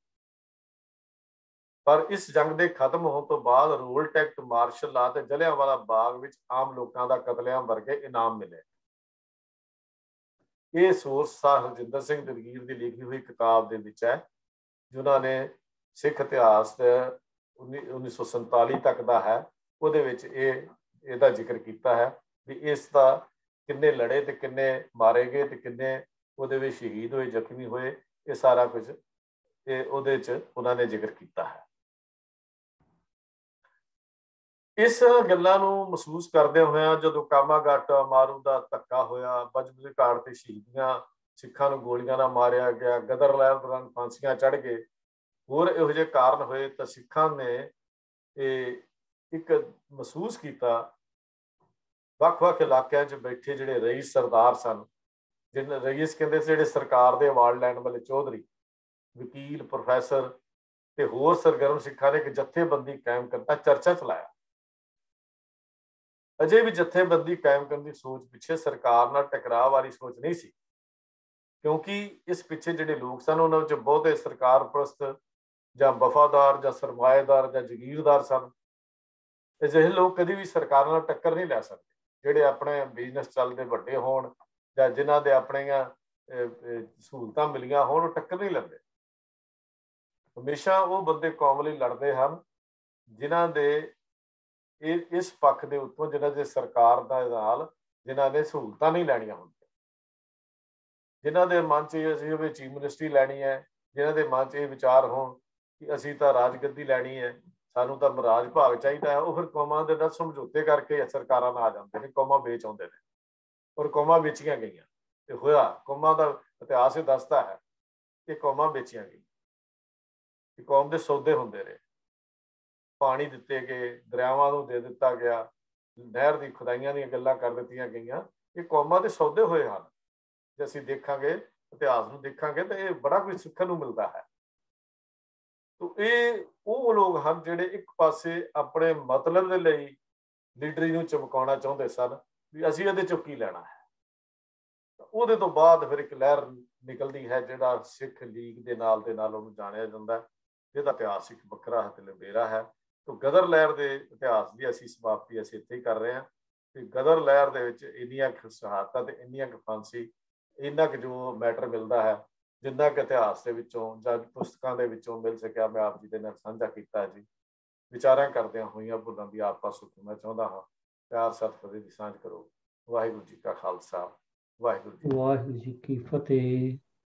ਪਰ ਇਸ ਜੰਗ ਦੇ ਖਤਮ ਹੋਣ ਤੋਂ ਬਾਅਦ ਰੋਲਟ ਐਕਟ, ਮਾਰਸ਼ਲ ਲਾ ਤੇ ਜਲਿਆਂਵਾਲਾ ਬਾਗ ਵਿੱਚ ਆਮ ਲੋਕਾਂ ਦਾ ਕਤਲੇਆਮ ਵਰਗੇ ਇਨਾਮ ਮਿਲੇ। ਇਹ ਸੋਰਸ ਸਰ ਹਰਜਿੰਦਰ ਸਿੰਘ ਦਲਗੀਰ ਦੀ ਲਿਖੀ ਹੋਈ ਕਿਤਾਬ ਦੇ ਵਿੱਚ ਹੈ, ਜਿਨ੍ਹਾਂ ਨੇ ਸਿੱਖ ਇਤਿਹਾਸ ਉੱਨੀ ਸੌ ਸੰਤਾਲੀ ਤੱਕ ਦਾ ਹੈ। ਉਹਦੇ ਵਿੱਚ ਇਹ ਇਹਦਾ ਜ਼ਿਕਰ ਕੀਤਾ ਹੈ ਵੀ ਇਸ ਦਾ ਕਿੰਨੇ ਲੜੇ ਤੇ ਕਿੰਨੇ ਮਾਰੇ ਗਏ ਤੇ ਕਿੰਨੇ ਉਹਦੇ ਵਿੱਚ ਸ਼ਹੀਦ ਹੋਏ, ਜ਼ਖਮੀ ਹੋਏ। ਇਹ ਸਾਰਾ ਕੁਝ ਇਹ ਉਹਦੇ 'ਚ ਉਹਨਾਂ ਨੇ ਜ਼ਿਕਰ ਕੀਤਾ ਹੈ। ਇਸ ਗੱਲਾਂ ਨੂੰ ਮਹਿਸੂਸ ਕਰਦਿਆਂ ਹੋਇਆਂ ਜਦੋਂ ਕਾਮਾਗਾਟ ਮਾਰੂ ਦਾ ਧੱਕਾ ਹੋਇਆ, ਬਜਬੇ ਘਾਟ ਤੇ ਸ਼ਹੀਦੀਆਂ ਸਿੱਖਾਂ ਨੂੰ ਗੋਲੀਆਂ ਨਾਲ ਮਾਰਿਆ ਗਿਆ, ਗਦਰ ਲਹਿਰ ਦੌਰਾਨ ਫਾਂਸੀਆਂ ਚੜ੍ਹ ਗਏ, ਹੋਰ ਇਹੋ ਜਿਹੇ ਕਾਰਨ ਹੋਏ ਤਾਂ ਸਿੱਖਾਂ ਨੇ ਇਹ ਇੱਕ ਮਹਿਸੂਸ ਕੀਤਾ। ਵੱਖ-ਵੱਖ ਇਲਾਕਿਆਂ 'ਚ ਬੈਠੇ ਜਿਹੜੇ ਰਈਸ ਸਰਦਾਰ ਸਨ, ਜਿਹਨਾਂ ਰਈਸ ਕਹਿੰਦੇ ਸੀ ਜਿਹੜੇ ਸਰਕਾਰ ਦੇ ਅਵਾਰਡ ਲੈਣ ਵਾਲੇ ਚੌਧਰੀ, ਵਕੀਲ, ਪ੍ਰੋਫੈਸਰ ਤੇ ਹੋਰ ਸਰਗਰਮ ਸਿੱਖਾਂ ਨੇ ਇੱਕ ਜਥੇਬੰਦੀ ਕਾਇਮ ਕਰਤਾ, ਚਰਚਾ ਚਲਾਇਆ। ਅਜੇ ਵੀ ਜਥੇਬੰਦੀ ਕਾਇਮ ਕਰਨ ਦੀ ਸੋਚ ਪਿੱਛੇ ਸਰਕਾਰ ਨਾਲ ਟਕਰਾਅ ਵਾਲੀ ਸੋਚ ਨਹੀਂ ਸੀ, ਕਿਉਂਕਿ ਇਸ ਪਿੱਛੇ ਜਿਹੜੇ ਲੋਕ ਸਨ ਉਹਨਾਂ ਵਿੱਚ ਬਹੁਤੇ ਸਰਕਾਰ ਪ੍ਰਸਤ ਜਾਂ ਵਫਾਦਾਰ ਜਾਂ ਸਰਮਾਏਦਾਰ ਜਾਂ ਜ਼ਗੀਰਦਾਰ ਸਨ। ਅਜਿਹੇ ਲੋਕ ਕਦੀ ਵੀ ਸਰਕਾਰਾਂ ਨਾਲ ਟੱਕਰ ਨਹੀਂ ਲੈ ਸਕਦੇ, ਜਿਹੜੇ ਆਪਣੇ ਬਿਜ਼ਨਸ ਚੱਲਦੇ ਵੱਡੇ ਹੋਣ ਜਾਂ ਜਿਨ੍ਹਾਂ ਦੇ ਆਪਣੀਆਂ ਸਹੂਲਤਾਂ ਮਿਲੀਆਂ ਹੋਣ, ਉਹ ਟੱਕਰ ਨਹੀਂ ਲੈਂਦੇ। ਹਮੇਸ਼ਾ ਉਹ ਬੰਦੇ ਕੌਮ ਲਈ ਲੜਦੇ ਹਨ ਜਿਨ੍ਹਾਂ ਦੇ ਇਹ ਇਸ ਪੱਖ ਦੇ ਉੱਤੋਂ, ਜਿਨ੍ਹਾਂ ਦੇ ਸਰਕਾਰ ਦਾ ਨਾਲ ਜਿਨ੍ਹਾਂ ਨੇ ਸਹੂਲਤਾਂ ਨਹੀਂ ਲੈਣੀਆਂ ਹੁੰਦੀਆਂ, ਜਿਨ੍ਹਾਂ ਦੇ ਮਨ 'ਚ ਇਹ ਅਸੀਂ ਵੀ ਚੀਫ ਮਿਨਿਸਟਰੀ ਲੈਣੀ ਹੈ, ਜਿਨ੍ਹਾਂ ਦੇ ਮਨ 'ਚ ਇਹ ਵਿਚਾਰ ਹੋਣ ਕਿ ਅਸੀਂ ਤਾਂ ਰਾਜਗੱਦੀ ਲੈਣੀ ਹੈ, ਸਾਨੂੰ ਤਾਂ ਰਾਜ ਭਾਗ ਚਾਹੀਦਾ ਹੈ, ਉਹ ਫਿਰ ਕੌਮਾਂ ਦੇ ਨਾਲ ਸਮਝੌਤੇ ਕਰਕੇ ਸਰਕਾਰਾਂ ਨਾਲ ਆ ਜਾਂਦੇ ਨੇ, ਕੌਮਾਂ ਵੇਚ ਆਉਂਦੇ ਨੇ, ਔਰ ਕੌਮਾਂ ਵੇਚੀਆਂ ਗਈਆਂ। ਤੇ ਹੋਇਆ, ਕੌਮਾਂ ਦਾ ਇਤਿਹਾਸ ਇਹ ਦੱਸਦਾ ਹੈ ਕਿ ਕੌਮਾਂ ਵੇਚੀਆਂ ਗਈਆਂ, ਕਿ ਕੌਮ ਦੇ ਸੌਦੇ ਹੁੰਦੇ ਰਹੇ, ਪਾਣੀ ਦਿੱਤੇ ਗਏ, ਦਰਿਆਵਾਂ ਨੂੰ ਦੇ ਦਿੱਤਾ ਗਿਆ, ਨਹਿਰ ਦੀ ਖੁਦਾਈਆਂ ਦੀਆਂ ਗੱਲਾਂ ਕਰ ਦਿੱਤੀਆਂ ਗਈਆਂ। ਇਹ ਕੌਮਾਂ ਦੇ ਸੌਦੇ ਹੋਏ ਹਨ। ਜੇ ਅਸੀਂ ਦੇਖਾਂਗੇ, ਇਤਿਹਾਸ ਨੂੰ ਦੇਖਾਂਗੇ, ਤਾਂ ਇਹ ਬੜਾ ਕੁਝ ਸਿੱਖਣ ਨੂੰ ਮਿਲਦਾ ਹੈ। ਤੋ ਇਹ ਉਹ ਲੋਕ ਹਨ ਜਿਹੜੇ ਇੱਕ ਪਾਸੇ ਆਪਣੇ ਮਤਲਬ ਦੇ ਲਈ ਲੀਡਰੀ ਨੂੰ ਚਮਕਾਉਣਾ ਚਾਹੁੰਦੇ ਸਨ ਵੀ ਅਸੀਂ ਇਹਦੇ ਚੋਂ ਕੀ ਲੈਣਾ ਹੈ। ਉਹਦੇ ਤੋਂ ਬਾਅਦ ਫਿਰ ਇੱਕ ਲਹਿਰ ਨਿਕਲਦੀ ਹੈ, ਜਿਹੜਾ ਸਿੱਖ ਲੀਗ ਦੇ ਨਾਲ ਦੇ ਨਾਲ ਉਹਨੂੰ ਜਾਣਿਆ ਜਾਂਦਾ, ਜਿਹਦਾ ਇਤਿਹਾਸ ਇੱਕ ਵੱਖਰਾ ਹੈ ਤੇ ਲੰਬੇਰਾ ਹੈ। ਤੋ ਗਦਰ ਲਹਿਰ ਦੇ ਇਤਿਹਾਸ ਦੀ ਅਸੀਂ ਸਮਾਪਤੀ ਅਸੀਂ ਇੱਥੇ ਹੀ ਕਰ ਰਹੇ ਹਾਂ ਕਿ ਗਦਰ ਲਹਿਰ ਦੇ ਵਿੱਚ ਇੰਨੀਆਂ ਕੁ ਸ਼ਹਾਦਤਾਂ ਤੇ ਇੰਨੀਆਂ ਕੁ ਫਾਂਸੀ, ਇੰਨਾ ਕੁ ਜੋ ਮੈਟਰ ਮਿਲਦਾ ਹੈ, ਜਿੰਨਾ ਕੁ ਇਤਿਹਾਸ ਦੇ ਵਿੱਚੋਂ ਜਾਂ ਪੁਸਤਕਾਂ ਦੇ ਵਿੱਚੋਂ ਮਿਲ ਸਕਿਆ, ਮੈਂ ਆਪ ਜੀ ਦੇ ਨਾਲ ਸਾਂਝਾ ਕੀਤਾ ਜੀ। ਵਿਚਾਰਾਂ ਕਰਦਿਆਂ ਹੋਈਆਂ ਭੁੱਲਾਂ ਦੀ ਆਪ ਪਾਸੋਂ ਮੈਂ ਚਾਹੁੰਦਾ ਹਾਂ ਪਿਆਰ ਸਤਿਕਾਰ ਦੀ ਸਾਂਝ ਕਰੋ। ਵਾਹਿਗੁਰੂ ਜੀ ਕਾ ਖਾਲਸਾ, ਵਾਹਿਗੁਰੂ ਜੀ ਵਾਹਿਗੁਰੂ ਜੀ ਕੀ ਫਤਿਹ।